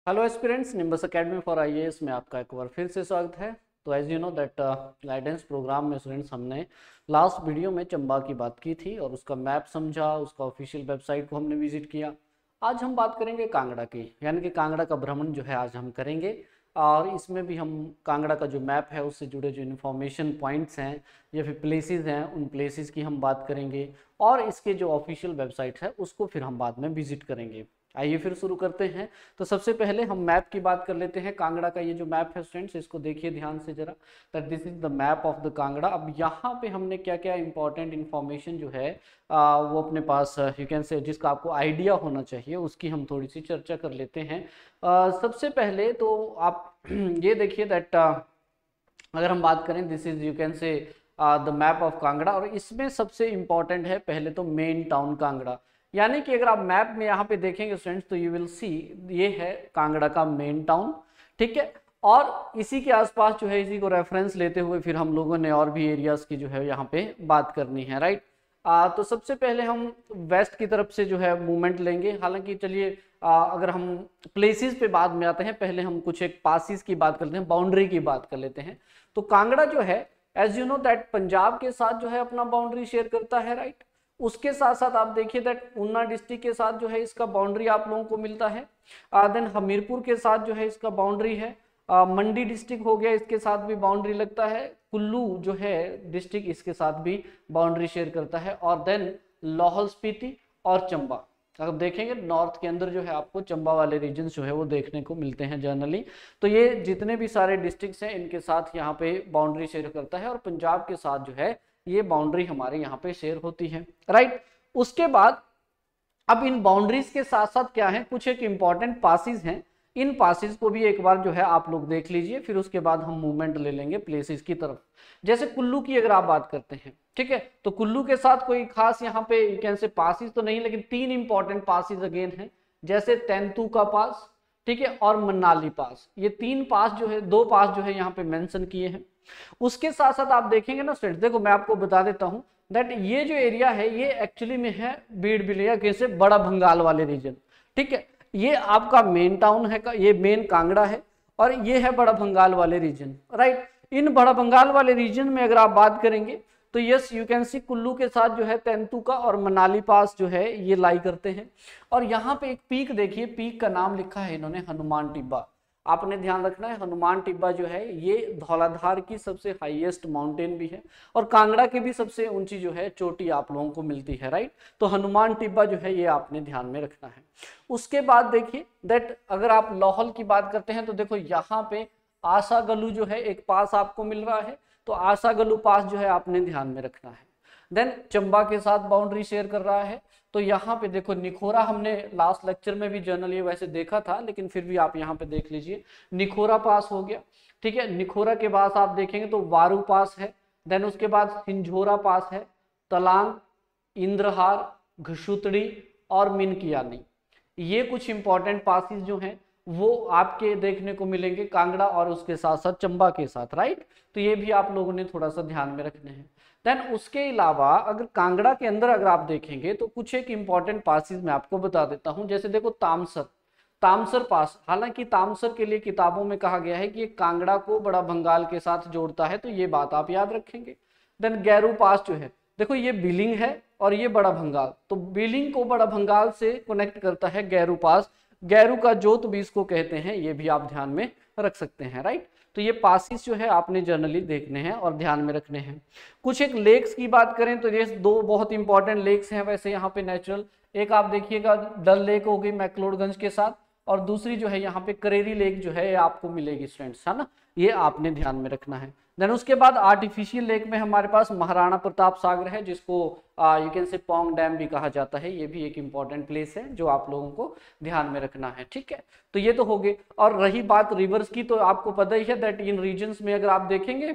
Hello aspirants, Nimbus academy for IAS में आपका एक बार फिर से स्वागत है। तो as you know that guidance program में स्टूडेंट्स हमने लास्ट वीडियो में चंबा की बात की थी और उसका मैप समझा, उसका ऑफिशियल वेबसाइट को हमने विजिट किया। आज हम बात करेंगे कांगड़ा की, यानी कि कांगड़ा का भ्रमण जो है आज हम करेंगे। और इसमें भी हम कांगड़ा का जो मैप है उससे जुड़े जो इन्फॉर्मेशन पॉइंट्स हैं या फिर प्लेसेस हैं उन प्लेसेस की हम बात करेंगे और इसके जो ऑफिशियल वेबसाइट है उसको फिर हम बाद में विजिट करेंगे। आइए फिर शुरू करते हैं। तो सबसे पहले हम मैप की बात कर लेते हैं। कांगड़ा का ये जो मैप है स्टूडेंट्स, इसको देखिए ध्यान से जरा, that this is the map of the Kangra. अब यहाँ पे हमने क्या क्या इंपॉर्टेंट इन्फॉर्मेशन जो है वो अपने पास यू कैन से जिसका आपको आइडिया होना चाहिए उसकी हम थोड़ी सी चर्चा कर लेते हैं। सबसे पहले तो आप ये देखिए दैट अगर हम बात करें this is you can say the map of Kangra, और इसमें सबसे इंपॉर्टेंट है पहले तो मेन टाउन कांगड़ा। यानी कि अगर आप मैप में यहाँ पे देखेंगे स्टूडेंट्स तो यू विल सी ये है कांगड़ा का मेन टाउन, ठीक है। और इसी के आसपास जो है इसी को रेफरेंस लेते हुए फिर हम लोगों ने और भी एरियाज की जो है यहाँ पे बात करनी है, राइट। तो सबसे पहले हम वेस्ट की तरफ से जो है मूवमेंट लेंगे। हालांकि चलिए अगर हम प्लेसेस पे बाद में आते हैं, पहले हम कुछ एक पासिस की बात करते हैं, बाउंड्री की बात कर लेते हैं। तो कांगड़ा जो है as you know that Punjab के साथ जो है अपना बाउंड्री शेयर करता है, राइट। उसके साथ साथ आप देखिए दैट ऊना डिस्ट्रिक्ट के साथ जो है इसका बाउंड्री आप लोगों को मिलता है। देन हमीरपुर के साथ जो है इसका बाउंड्री है। मंडी डिस्ट्रिक्ट हो गया, इसके साथ भी बाउंड्री लगता है। कुल्लू जो है डिस्ट्रिक्ट इसके साथ भी बाउंड्री शेयर करता है। और देन लाहौल स्पीति और चंबा, अगर देखेंगे नॉर्थ के अंदर जो है आपको चंबा वाले रीजन जो है वो देखने को मिलते हैं जनरली। तो ये जितने भी सारे डिस्ट्रिक्ट्स हैं इनके साथ यहाँ पे बाउंड्री शेयर करता है और पंजाब के साथ जो है ये बाउंड्री हमारे यहाँ पे शेयर होती है, राइट। उसके बाद अब इन बाउंड्रीज के साथ साथ क्या है, कुछ एक इंपॉर्टेंट पासिस हैं। इन पासिस को भी एक बार जो है आप लोग देख लीजिए, फिर उसके बाद हम मूवमेंट ले लेंगे प्लेसेस की तरफ। जैसे कुल्लू की अगर आप बात करते हैं, ठीक है, तो कुल्लू के साथ कोई खास यहाँ पे कैन से पासिस तो नहीं, लेकिन तीन इंपॉर्टेंट पासिस अगेन हैं। जैसे तेंतु का पास, ठीक है, और मनाली पास। ये तीन पास जो है, दो पास जो है यहाँ पे मेंशन किए हैं। उसके साथ साथ आप देखेंगे ना स्टूडेंट्स, देखो मैं आपको बता देता हूं दैट ये जो एरिया है ये एक्चुअली में है बीड़ बिलिया कैसे बड़ा भंगाल वाले रीजन, ठीक है। ये आपका मेन टाउन है, ये मेन कांगड़ा है और ये है बड़ा भंगाल वाले रीजन, राइट। इन बड़ा भंगाल वाले रीजन में अगर आप बात करेंगे तो yes you can see Kullu के साथ जो है तेंतुका और मनाली पास जो है ये लाई करते हैं। और यहाँ पे एक पीक देखिए, पीक का नाम लिखा है इन्होंने हनुमान टिब्बा। आपने ध्यान रखना है हनुमान टिब्बा जो है ये धौलाधार की सबसे हाईएस्ट माउंटेन भी है और कांगड़ा की भी सबसे ऊंची जो है चोटी आप लोगों को मिलती है, राइट। तो हनुमान टिब्बा जो है ये आपने ध्यान में रखना है। उसके बाद देखिए दैट अगर आप लाहौल की बात करते हैं तो देखो यहाँ पे आशा गलू जो है एक पास आपको मिल रहा है, तो आशा गलू पास जो है आपने ध्यान में रखना है। देन चंबा के साथ बाउंड्री शेयर कर रहा है, तो यहाँ पे देखो निखोरा हमने लास्ट लेक्चर में भी जनरली वैसे देखा था, लेकिन फिर भी आप यहाँ पे देख लीजिए निखोरा पास हो गया, ठीक है। निखोरा के बाद आप देखेंगे तो वारू पास है। देन उसके बाद हिंझोरा पास है, तलांग, इंद्रहार, घसुतड़ी और मिनकियानी। ये कुछ इंपॉर्टेंट पासिस जो हैं वो आपके देखने को मिलेंगे कांगड़ा और उसके साथ साथ चंबा के साथ, राइट। तो ये भी आप लोगों ने थोड़ा सा ध्यान में रखने हैं। देन उसके अलावा अगर कांगड़ा के अंदर अगर आप देखेंगे तो कुछ एक इंपॉर्टेंट पासिस मैं आपको बता देता हूं। जैसे देखो तामसर, तामसर पास, हालांकि तामसर के लिए किताबों में कहा गया है कि ये कांगड़ा को बड़ा भंगाल के साथ जोड़ता है, तो ये बात आप याद रखेंगे। देन गैरू पास जो है देखो ये बिलिंग है और ये बड़ा भंगाल, तो बिलिंग को बड़ा भंगाल से कनेक्ट करता है गैरू पास। गैरू का जोत भी इसको कहते हैं, ये भी आप ध्यान में रख सकते हैं, राइट। तो ये पासिस जो है आपने जनरली देखने हैं और ध्यान में रखने हैं। कुछ एक लेक्स की बात करें तो ये दो बहुत इंपॉर्टेंट लेक्स हैं वैसे यहाँ पे नेचुरल। एक आप देखिएगा डल लेक हो गई मैक्लोडगंज के साथ, और दूसरी जो है यहाँ पे करेरी लेक जो है आपको मिलेगी स्टूडेंट्स, है ना, ये आपने ध्यान में रखना है। देन उसके बाद आर्टिफिशियल लेक में हमारे पास महाराणा प्रताप सागर है, जिसको यू कैन से पोंग डैम भी कहा जाता है। ये भी एक इंपॉर्टेंट प्लेस है जो आप लोगों को ध्यान में रखना है, ठीक है। तो ये तो हो गए। और रही बात रिवर्स की, तो आपको पता ही है दैट इन रीजन्स में अगर आप देखेंगे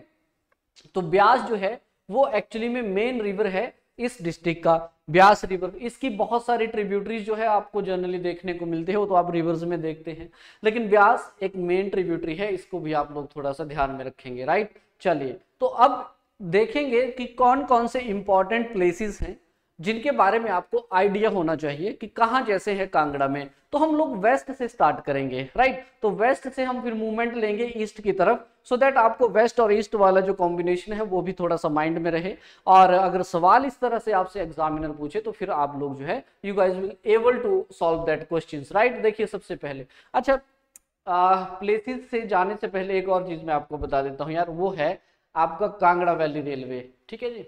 तो ब्यास जो है वो एक्चुअली में मेन रिवर है इस डिस्ट्रिक्ट का, ब्यास रिवर। इसकी बहुत सारी ट्रिब्यूटरीज जो है आपको जनरली देखने को मिलते हैं, वो तो आप रिवर्स में देखते हैं, लेकिन ब्यास एक मेन ट्रिब्यूटरी है, इसको भी आप लोग थोड़ा सा ध्यान में रखेंगे, राइट। चलिए तो अब देखेंगे कि कौन कौन से इंपॉर्टेंट प्लेसेस हैं जिनके बारे में आपको आइडिया होना चाहिए कि कहाँ जैसे है कांगड़ा में। तो हम लोग वेस्ट से स्टार्ट करेंगे, राइट। तो वेस्ट से हम फिर मूवमेंट लेंगे ईस्ट की तरफ, सो दैट आपको वेस्ट और ईस्ट वाला जो कॉम्बिनेशन है वो भी थोड़ा सा माइंड में रहे। और अगर सवाल इस तरह से आपसे एग्जामिनर पूछे तो फिर आप लोग जो है you guys will able to solve that questions, right. देखिए सबसे पहले, अच्छा प्लेसेस से जाने से पहले एक और चीज मैं आपको बता देता हूँ यार, वो है आपका कांगड़ा वैली रेलवे, ठीक है जी।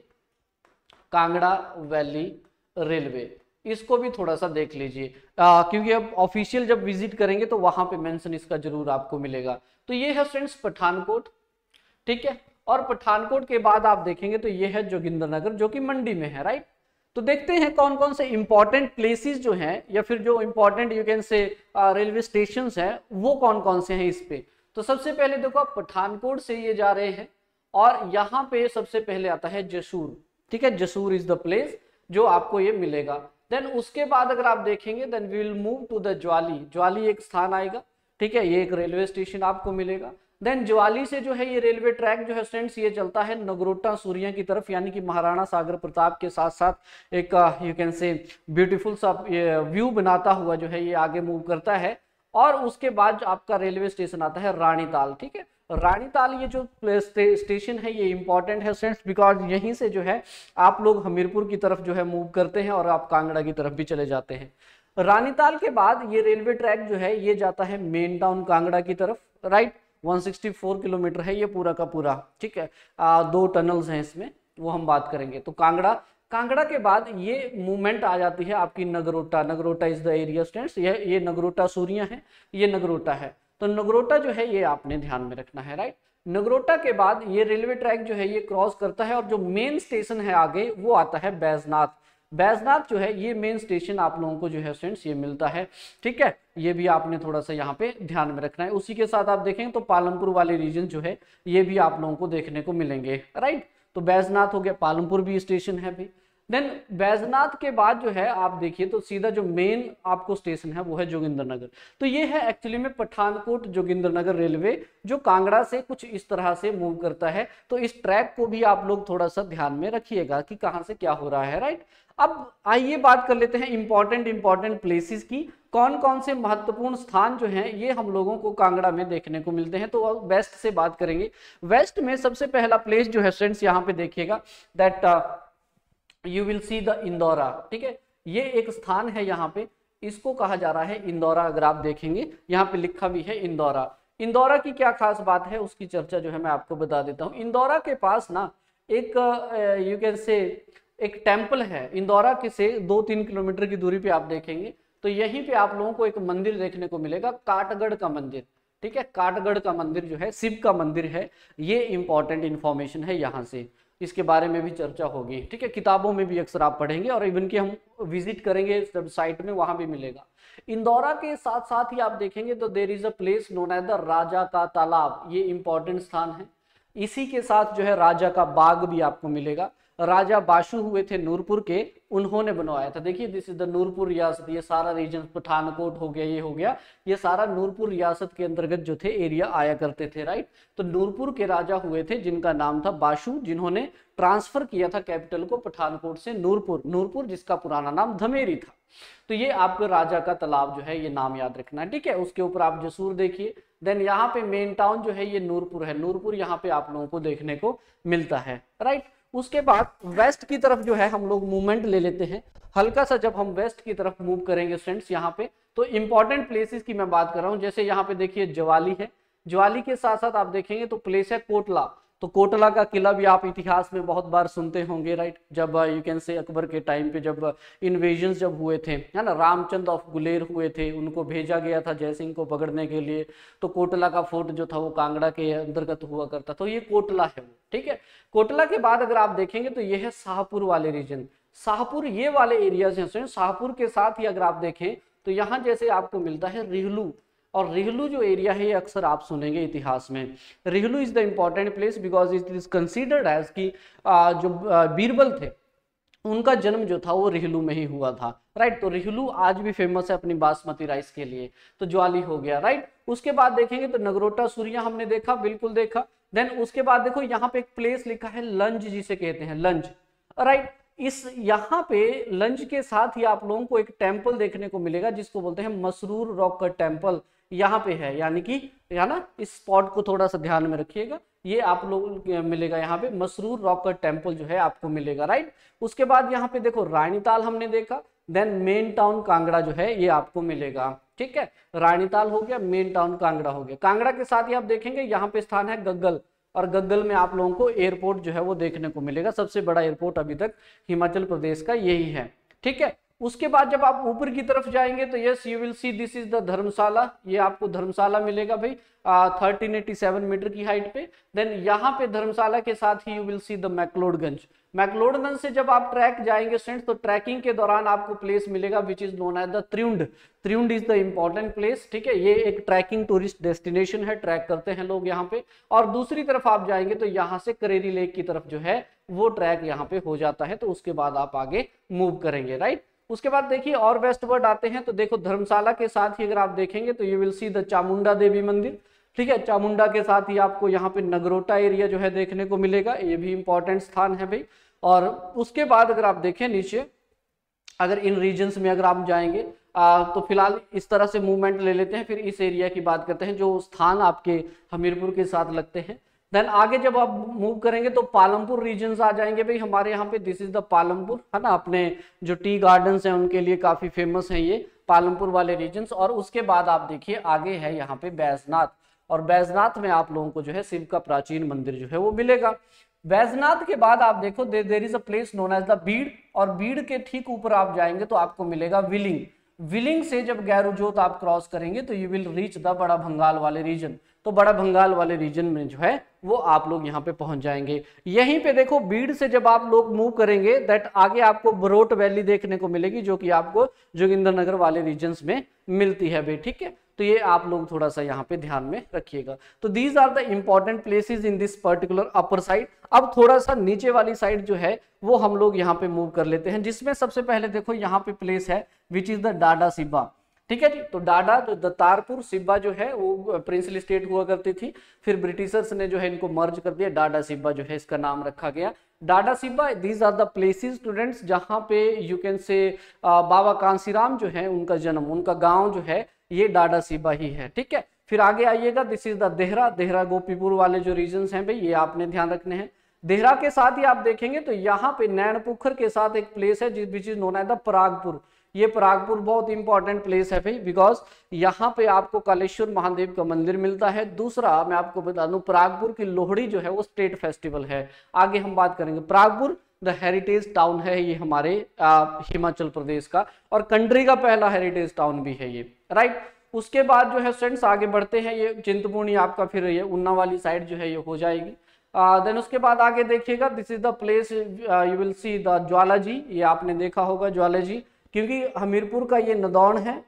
कांगड़ा वैली रेलवे, इसको भी थोड़ा सा देख लीजिए, क्योंकि अब ऑफिशियल जब विजिट करेंगे तो वहां पे मेंशन इसका जरूर आपको मिलेगा। तो ये है फ्रेंड्स पठानकोट, ठीक है। और पठानकोट के बाद आप देखेंगे तो ये है जोगिंद्रनगर, जो कि मंडी में है, राइट। तो देखते हैं कौन कौन से इंपॉर्टेंट प्लेसेस जो हैं, या फिर जो important you can say railway station हैं वो कौन कौन से हैं इस पे। तो सबसे पहले देखो आप पठानकोट से ये जा रहे हैं और यहाँ पे सबसे पहले आता है जसूर, ठीक है। जसूर इज द प्लेस जो आपको ये मिलेगा। देन उसके बाद अगर आप देखेंगे then we will move to the Jawali, Jawali एक स्थान आएगा, ठीक है। ये एक रेलवे स्टेशन आपको मिलेगा। देन ज्वाली से जो है ये रेलवे ट्रैक जो है फ्रेंड्स ये चलता है नगरोटा सूरिया की तरफ, यानी कि महाराणा सागर प्रताप के साथ साथ एक यू कैन से ब्यूटीफुल सा व्यू बनाता हुआ जो है ये आगे मूव करता है। और उसके बाद आपका रेलवे स्टेशन आता है रानीताल, ठीक है। रानीताल ये जो स्टेशन है ये इंपॉर्टेंट है फ्रेंड्स, बिकॉज यहीं से जो है आप लोग हमीरपुर की तरफ जो है मूव करते हैं और आप कांगड़ा की तरफ भी चले जाते हैं। रानीताल के बाद ये रेलवे ट्रैक जो है ये जाता है मेन टाउन कांगड़ा की तरफ, राइट। 164 किलोमीटर है ये पूरा का पूरा, ठीक है। 2 टनल्स हैं इसमें, वो हम बात करेंगे। तो कांगड़ा के बाद ये मूवमेंट आ जाती है आपकी Nagrota, Nagrota is the area stands, ये नगरोटा सूरिया है, ये नगरोटा है। तो नगरोटा जो है ये आपने ध्यान में रखना है, राइट। नगरोटा के बाद ये रेलवे ट्रैक जो है ये क्रॉस करता है और जो मेन स्टेशन है आगे वो आता है बैजनाथ। बैजनाथ जो है ये मेन स्टेशन आप लोगों को जो है फ्रेंड्स ये मिलता है, ठीक है। ये भी आपने थोड़ा सा यहाँ पे ध्यान में रखना है। उसी के साथ आप देखेंगे तो पालमपुर वाले रीजन जो है ये भी आप लोगों को देखने को मिलेंगे, राइट। तो बैजनाथ हो गया, पालमपुर भी स्टेशन है भी। देन बैजनाथ के बाद जो है आप देखिए तो सीधा जो मेन आपको स्टेशन है वो है जोगिंद्रनगर। तो ये है एक्चुअली में पठानकोट जोगिंद्रनगर रेलवे, जो कांगड़ा से कुछ इस तरह से मूव करता है। तो इस ट्रैक को भी आप लोग थोड़ा सा ध्यान में रखिएगा कि कहाँ से क्या हो रहा है, राइट। अब आइए बात कर लेते हैं इंपॉर्टेंट प्लेसेस की, कौन कौन से महत्वपूर्ण स्थान जो हैं ये हम लोगों को कांगड़ा में देखने को मिलते हैं। तो वेस्ट से बात करेंगे। वेस्ट में सबसे पहला प्लेस जो है फ्रेंड्स यहाँ पे देखिएगा that you will see the Indora, ठीक है। ये एक स्थान है यहाँ पे, इसको कहा जा रहा है इंदौरा। अगर आप देखेंगे यहाँ पे लिखा भी है इंदौरा। इंदौरा की क्या खास बात है उसकी चर्चा जो है मैं आपको बता देता हूँ। इंदौरा के पास ना एक यू कैन से एक टेम्पल है। इंदौरा के से 2-3 किलोमीटर की दूरी पे आप देखेंगे तो यहीं पे आप लोगों को एक मंदिर देखने को मिलेगा, काटगढ़ का मंदिर, ठीक है। काटगढ़ का मंदिर जो है शिव का मंदिर है। ये इंपॉर्टेंट इंफॉर्मेशन है, यहाँ से इसके बारे में भी चर्चा होगी, ठीक है। किताबों में भी अक्सर आप पढ़ेंगे और इवन कि हम विजिट करेंगे जब साइट में वहां भी मिलेगा। इंदौरा के साथ साथ ही आप देखेंगे तो there is a place known as the Raja का तालाब, ये इंपॉर्टेंट स्थान है। इसी के साथ जो है राजा का बाग भी आपको मिलेगा। राजा बाशु हुए थे नूरपुर के, उन्होंने बनवाया था। देखिए दिस इज द नूरपुर रियासत, ये सारा रीजन पठानकोट हो गया, ये हो गया, ये सारा नूरपुर रियासत के अंतर्गत जो थे एरिया आया करते थे, राइट। तो नूरपुर के राजा हुए थे जिनका नाम था बाशु, जिन्होंने ट्रांसफर किया था कैपिटल को पठानकोट से नूरपुर, नूरपुर जिसका पुराना नाम धमेरी था। तो ये आपको राजा का तालाब जो है ये नाम याद रखना है, ठीक है। उसके ऊपर आप जसूर देखिए। देन यहाँ पे मेन टाउन जो है ये नूरपुर है, नूरपुर यहाँ पे आप लोगों को देखने को मिलता है, राइट। उसके बाद वेस्ट की तरफ जो है हम लोग मूवमेंट ले लेते हैं हल्का सा। जब हम वेस्ट की तरफ मूव करेंगे फ्रेंड्स यहाँ पे तो इंपॉर्टेंट प्लेसेस की मैं बात कर रहा हूँ। जैसे यहाँ पे देखिए ज्वाली है, ज्वाली के साथ साथ आप देखेंगे तो प्लेस है कोटला। तो कोटला का किला भी आप इतिहास में बहुत बार सुनते होंगे, राइट। जब यू कैन से अकबर के टाइम पे जब इन्वेजन जब हुए थे, है ना, रामचंद ऑफ गुलेर हुए थे, उनको भेजा गया था जयसिंह को पकड़ने के लिए। तो कोटला का फोर्ट जो था वो कांगड़ा के अंतर्गत हुआ करता, तो ये कोटला है वो, ठीक है। कोटला के बाद अगर आप देखेंगे तो ये है शाहपुर वाले रीजन। शाहपुर ये वाले एरियाज हैं। शाहपुर के साथ ही अगर आप देखें तो यहाँ जैसे आपको मिलता है रिहलू, और रिहलू जो एरिया है ये अक्सर आप सुनेंगे इतिहास में। Rihlu is the important place because it is considered as कि जो बीरबल थे उनका जन्म जो था वो रिहलू में ही हुआ था, राइट। तो रिहलू आज भी फेमस है अपनी बासमती राइस के लिए। तो ज्वाली हो गया, राइट। उसके बाद देखेंगे तो नगरोटा सूरिया हमने देखा, बिल्कुल देखा। देन उसके बाद देखो यहाँ पे एक प्लेस लिखा है लंज, जिसे कहते हैं लंज, राइट। इस यहाँ पे लंच के साथ ही आप लोगों को एक टेम्पल देखने को मिलेगा जिसको बोलते हैं मसरूर रॉक का टेम्पल, यहाँ पे है, यानी कि है ना, इस स्पॉट को थोड़ा सा ध्यान में रखिएगा, ये आप लोग मिलेगा यहाँ पे मसरूर रॉक का टेम्पल जो है आपको मिलेगा, राइट। उसके बाद यहाँ पे देखो रानीताल हमने देखा, देन मेन टाउन कांगड़ा जो है ये आपको मिलेगा, ठीक है। रानीताल हो गया, मेन टाउन कांगड़ा हो गया। कांगड़ा के साथ ही आप देखेंगे यहाँ पे स्थान है गग्गल, और गग्गल में आप लोगों को एयरपोर्ट जो है वो देखने को मिलेगा, सबसे बड़ा एयरपोर्ट अभी तक हिमाचल प्रदेश का यही है, ठीक है। उसके बाद जब आप ऊपर की तरफ जाएंगे तो yes you will see this is the Dharamshala, ये आपको धर्मशाला मिलेगा भाई 1387 मीटर की हाइट पे। देन यहाँ पे धर्मशाला के साथ ही you will see the McLeodganj. McLeodganj से जब आप ट्रैक जाएंगे फ्रेंड्स तो ट्रैकिंग के दौरान आपको प्लेस मिलेगा which is known as the Triund. Triund is the important place, ठीक है, ये एक ट्रैकिंग टूरिस्ट डेस्टिनेशन है, ट्रैक करते हैं लोग यहाँ पे। और दूसरी तरफ आप जाएंगे तो यहाँ से करेरी लेक की तरफ जो है वो ट्रैक यहाँ पे हो जाता है, तो उसके बाद आप आगे मूव करेंगे, राइट। उसके बाद देखिए और वेस्टवर्ड आते हैं तो देखो धर्मशाला के साथ ही अगर आप देखेंगे तो you will see the Chamunda Devi मंदिर, ठीक है। चामुंडा के साथ ही आपको यहाँ पे नगरोटा एरिया जो है देखने को मिलेगा, ये भी इंपॉर्टेंट स्थान है भाई। और उसके बाद अगर आप देखें नीचे, अगर इन रीजन्स में अगर आप जाएंगे तो फिलहाल इस तरह से मूवमेंट ले लेते हैं, फिर इस एरिया की बात करते हैं जो स्थान आपके हमीरपुर के साथ लगते हैं। देन आगे जब आप मूव करेंगे तो पालमपुर रीजन्स आ जाएंगे भाई हमारे यहाँ पे, दिस इज द पालमपुर, है ना, अपने जो टी गार्डन्स हैं उनके लिए काफी फेमस हैं ये पालमपुर वाले रीजन्स। और उसके बाद आप देखिए आगे है यहाँ पे बैजनाथ, और बैजनाथ में आप लोगों को जो है शिव का प्राचीन मंदिर जो है वो मिलेगा। बैजनाथ के बाद आप देखो there is a place known as the Bir, और बीड़ के ठीक ऊपर आप जाएंगे तो आपको मिलेगा विलिंग। विलिंग से जब गैरुजोत आप क्रॉस करेंगे तो यू विल रीच द बड़ा भंगाल वाले रीजन, तो बड़ा भंगाल वाले रीजन में जो है वो आप लोग यहाँ पे पहुंच जाएंगे। यहीं पे देखो बीड़ से जब आप लोग मूव करेंगे दैट आगे आपको बरोट वैली देखने को मिलेगी जो कि आपको जोगिंदरनगर वाले रीजन्स में मिलती है भाई, ठीक है। तो ये आप लोग थोड़ा सा यहाँ पे ध्यान में रखिएगा। तो these are the important places in this particular upper side. अब थोड़ा सा नीचे वाली साइड जो है वो हम लोग यहाँ पे मूव कर लेते हैं, जिसमें सबसे पहले देखो यहाँ पे प्लेस है विच इज द डाडा सिब्बा, ठीक है जी। तो डाडा जो दत्तारपुर सिब्बा जो है वो प्रिंसली स्टेट हुआ करती थी, फिर ब्रिटिशर्स ने जो है इनको मर्ज कर दिया, डाडा सिब्बा जो है इसका नाम रखा गया। Dada Siba, these are the places students जहाँ पे यू कैन से बाबा कांसीराम जो है उनका जन्म, उनका गांव जो है ये डाडा सिब्बा ही है, ठीक है। फिर आगे आइएगा, this is the Dehra. Dehra Gopipur वाले जो रीजन्स हैं भाई ये आपने ध्यान रखने हैं। देहरा के साथ ही आप देखेंगे तो यहाँ पे नैनपुखर के साथ एक प्लेस है which is known as the Pragpur. ये परागपुर बहुत इंपॉर्टेंट प्लेस है भाई, बिकॉज यहाँ पे आपको कालेश्वर महादेव का मंदिर मिलता है। दूसरा मैं आपको बता दूं परागपुर की लोहड़ी जो है वो स्टेट फेस्टिवल है, आगे हम बात करेंगे। परागपुर द हेरिटेज टाउन है ये हमारे हिमाचल प्रदेश का, और कंट्री का पहला हेरिटेज टाउन भी है ये, राइट। उसके बाद जो है फ्रेंड्स आगे बढ़ते हैं, ये चिंतपूर्णी आपका फिर ये उन्ना वाली साइड जो है ये हो जाएगी। देन उसके बाद आगे देखिएगा, this is the place you will see the Jwalaji, ये आपने देखा होगा ज्वालाजी, क्योंकि हमीरपुर का ये नदौन है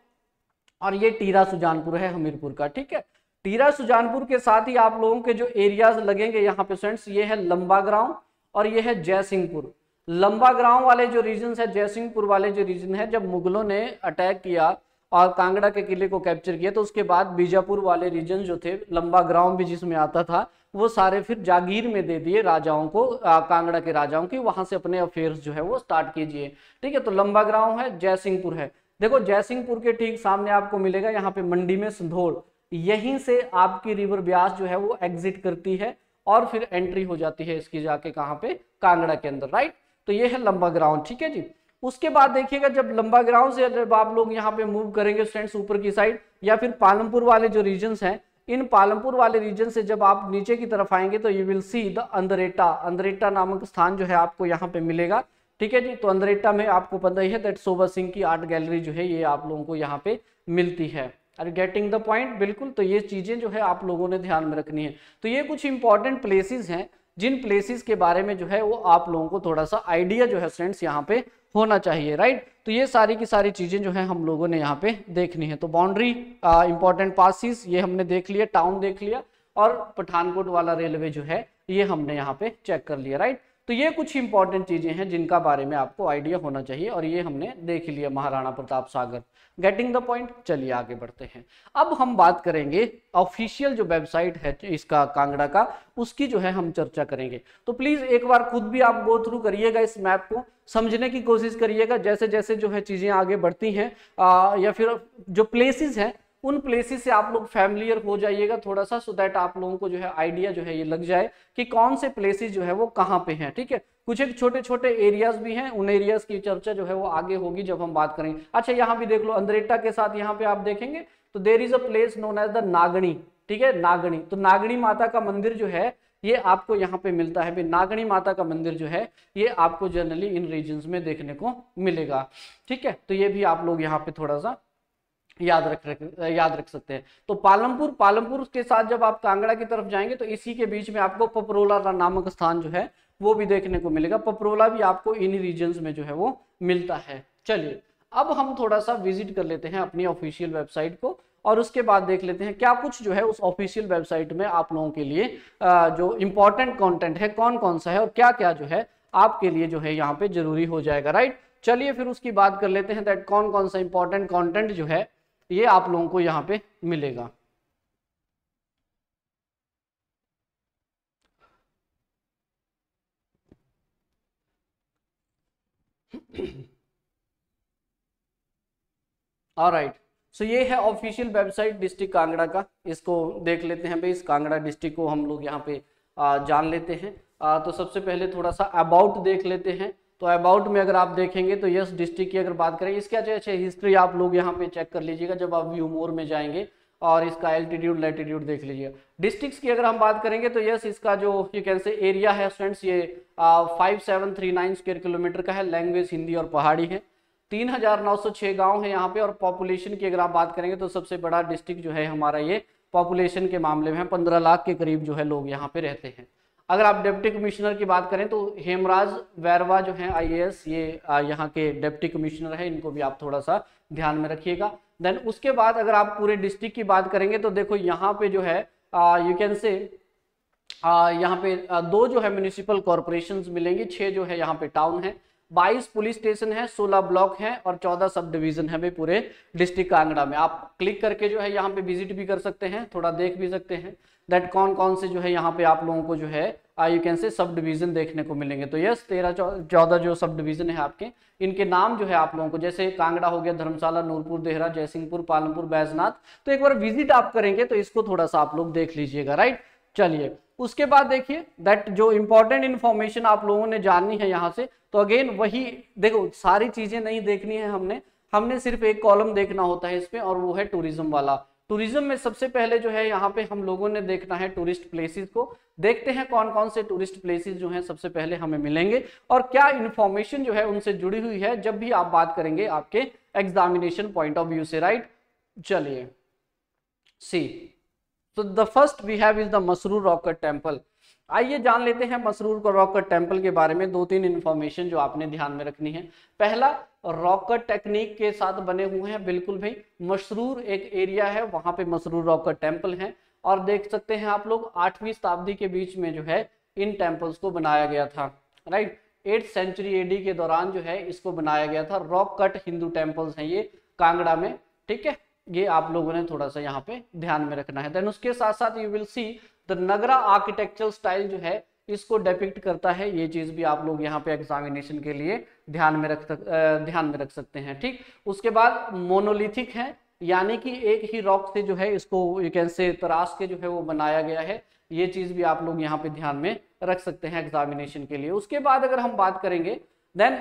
और ये टीरा सुजानपुर है हमीरपुर का, ठीक है। टीरा सुजानपुर के साथ ही आप लोगों के जो एरियाज लगेंगे यहाँ पे फ्रेंड्स, ये है लंबा ग्राम और ये है जयसिंहपुर। लंबा ग्राम वाले जो रीजन है, जयसिंहपुर वाले जो रीजन है, जब मुगलों ने अटैक किया और कांगड़ा के किले को कैप्चर किया तो उसके बाद बीजापुर वाले रीजन जो थे, लंबा ग्राम भी जिसमें आता था, वो सारे फिर जागीर में दे दिए राजाओं को, कांगड़ा के राजाओं की, वहां से अपने अफेयर्स जो है वो स्टार्ट कीजिए, ठीक है। तो लंबा ग्राम है, जयसिंहपुर है। देखो जयसिंहपुर के ठीक सामने आपको मिलेगा यहाँ पे मंडी में संधोड़, यहीं से आपकी रिवर ब्यास जो है वो एग्जिट करती है और फिर एंट्री हो जाती है इसकी जाके कहाँ पे, कांगड़ा के अंदर, राइट। तो ये है लंबा ग्राउंड, ठीक है जी। उसके बाद देखिएगा जब लंबा ग्राउंड से जब आप लोग यहाँ पे मूव करेंगे फ्रेंड्स ऊपर की साइड, या फिर पालमपुर वाले जो रीजन्स हैं, इन पालमपुर वाले रीजन से जब आप नीचे की तरफ आएंगे तो you will see the Andretta. Andretta नामक स्थान जो है आपको यहाँ पे मिलेगा, ठीक है जी। तो अंदरेटा में आपको पता ही है दैट सोबा सिंह की आर्ट गैलरी जो है ये आप लोगों को यहाँ पे मिलती है। Are getting the point? बिल्कुल। तो ये चीजें जो है आप लोगों ने ध्यान में रखनी है। तो ये कुछ इंपॉर्टेंट प्लेसेस हैं जिन प्लेसेस के बारे में जो है वो आप लोगों को थोड़ा सा आइडिया जो है फ्रेंड्स यहाँ पे होना चाहिए, राइट। तो ये सारी की सारी चीजें जो है हम लोगों ने यहाँ पे देखनी है। तो बाउंड्री, इंपॉर्टेंट पासिस ये हमने देख लिया, टाउन देख लिया, और पठानकोट वाला रेलवे जो है ये हमने यहाँ पे चेक कर लिया, राइट। तो ये कुछ इंपॉर्टेंट चीजें हैं जिनका बारे में आपको आइडिया होना चाहिए, और ये हमने देख लिया Maharana Pratap Sagar. Getting the point. चलिए आगे बढ़ते हैं। अब हम बात करेंगे ऑफिशियल जो वेबसाइट है इसका कांगड़ा का, उसकी जो है हम चर्चा करेंगे। तो प्लीज एक बार खुद भी आप गो थ्रू करिएगा, इस मैप को समझने की कोशिश करिएगा। जैसे जैसे जो है चीजें आगे बढ़ती हैं या फिर जो प्लेसेस हैं उन प्लेसेस से आप लोग फैमिलियर हो जाइएगा थोड़ा सा, सो दैट आप लोगों को जो है आइडिया जो है ये लग जाए कि कौन से प्लेसेस जो है वो कहाँ पे हैं। ठीक है, कुछ एक छोटे छोटे एरियाज भी हैं, उन एरियाज की चर्चा जो है वो आगे होगी जब हम बात करेंगे। अच्छा यहाँ भी देख लो, अंद्रेटा के साथ यहाँ पे आप देखेंगे तो there is a place known as the Nagni. ठीक है, नागणी, तो नागणी माता का मंदिर जो है ये आपको यहाँ पे मिलता है। नागणी माता का मंदिर जो है ये आपको जनरली इन रीजन्स में देखने को मिलेगा। ठीक है, तो ये भी आप लोग यहाँ पे थोड़ा सा याद रख सकते हैं। तो पालमपुर के साथ जब आप कांगड़ा की तरफ जाएंगे तो इसी के बीच में आपको पपरोला नामक स्थान जो है वो भी देखने को मिलेगा। पपरोला भी आपको इन रीजन्स में जो है वो मिलता है। चलिए अब हम थोड़ा सा विजिट कर लेते हैं अपनी ऑफिशियल वेबसाइट को, और उसके बाद देख लेते हैं क्या कुछ जो है उस ऑफिशियल वेबसाइट में आप लोगों के लिए जो इंपॉर्टेंट कंटेंट है कौन कौन सा है, और क्या क्या जो है आपके लिए जो है यहाँ पे जरूरी हो जाएगा। राइट, चलिए फिर उसकी बात कर लेते हैं दैट कौन कौन सा इंपॉर्टेंट कंटेंट जो है ये आप लोगों को यहाँ पे मिलेगा। ऑलराइट, सो ये है ऑफिशियल वेबसाइट डिस्ट्रिक्ट कांगड़ा का। इसको देख लेते हैं भाई, इस कांगड़ा डिस्ट्रिक्ट को हम लोग यहाँ पे जान लेते हैं। तो सबसे पहले थोड़ा सा अबाउट देख लेते हैं। तो अबाउट में अगर आप देखेंगे तो यस डिस्ट्रिक्ट की अगर बात करें, इसके अच्छे हिस्ट्री आप लोग यहाँ पे चेक कर लीजिएगा जब आप व्यू मोर में जाएंगे, और इसका एल्टीट्यूड लैटिट्यूड देख लीजिएगा। डिस्ट्रिक्ट्स की अगर हम बात करेंगे तो यस इसका जो यू कैन से एरिया है स्टूडेंट्स ये 5739 स्क्वायर किलोमीटर का है। लैंग्वेज हिंदी और पहाड़ी है। 3906 गांव है यहाँ पे। और पॉपुलेशन की अगर आप बात करेंगे तो सबसे बड़ा डिस्ट्रिक्ट जो है हमारा ये पॉपुलेशन के मामले में 15 लाख के करीब जो है लोग यहाँ पे रहते हैं। अगर आप डिप्टी कमिश्नर की बात करें तो हेमराज वैरवा जो है IAS ये यहाँ के डिप्टी कमिश्नर है, इनको भी आप थोड़ा सा ध्यान में रखिएगा। देन उसके बाद अगर आप पूरे डिस्ट्रिक्ट की बात करेंगे तो देखो यहाँ पे जो है यू कैन से यहाँ पे 2 जो है म्यूनिसिपल कॉर्पोरेशंस मिलेंगी, 6 जो है यहाँ पे टाउन है, 22 पुलिस स्टेशन है, 16 ब्लॉक है और 14 सब डिवीजन है पूरे डिस्ट्रिक्ट कांगड़ा में। आप क्लिक करके जो है यहाँ पे विजिट भी कर सकते हैं, थोड़ा देख भी सकते हैं दैट कौन कौन से जो है यहाँ पे आप लोगों को जो है यू कैन से सब डिवीजन देखने को मिलेंगे। तो यस 13-14 जो सब डिवीजन है आपके, इनके नाम जो है आप लोगों को, जैसे कांगड़ा हो गया, धर्मशाला, नूरपुर, देहरा, जयसिंहपुर, पालमपुर, बैजनाथ। तो एक बार विजिट आप करेंगे तो इसको थोड़ा सा आप लोग देख लीजिएगा। राइट, चलिए उसके बाद देखिए दैट जो इंपॉर्टेंट इन्फॉर्मेशन आप लोगों ने जाननी है यहाँ से, तो अगेन वही देखो सारी चीजें नहीं देखनी है हमने सिर्फ एक कॉलम देखना होता है इसमें, और वो है टूरिज्म वाला। टूरिज्म में सबसे पहले जो है यहाँ पे हम लोगों ने देखना है टूरिस्ट प्लेसेस को। देखते हैं कौन कौन से टूरिस्ट प्लेसेस जो हैं सबसे पहले हमें मिलेंगे और क्या इंफॉर्मेशन जो है उनसे जुड़ी हुई है जब भी आप बात करेंगे आपके एग्जामिनेशन पॉइंट ऑफ व्यू से। राइट, चलिए सी तो the first we have is the Masroor rock cut temple. आइए जान लेते हैं मसरूर रॉक कट टेम्पल के बारे में। 2-3 इंफॉर्मेशन जो आपने ध्यान में रखनी है। पहला, रॉक कट टेक्निक के साथ बने हुए हैं, बिल्कुल भाई। मसरूर एक एरिया है, वहां पे मसरूर रॉक कट टेम्पल है, और देख सकते हैं आप लोग 8वीं शताब्दी के बीच में जो है इन टेम्पल्स को बनाया गया था। राइट, 8th सेंचुरी AD के दौरान जो है इसको बनाया गया था। रॉक कट हिंदू टेम्पल्स हैं ये कांगड़ा में। ठीक है, ये आप लोगों ने थोड़ा सा यहाँ पे ध्यान में रखना है। देन उसके साथ साथ you will see the Nagara architectural style जो है इसको डिपिक्ट करता है। ये चीज भी आप लोग यहाँ पे एग्जामिनेशन के लिए ध्यान में रख सकते हैं। ठीक, उसके बाद मोनोलिथिक है, यानी कि एक ही रॉक से जो है इसको यू कैन से तराश के जो है वो बनाया गया है। ये चीज भी आप लोग यहाँ पे ध्यान में रख सकते हैं एग्जामिनेशन के लिए। उसके बाद अगर हम बात करेंगे देन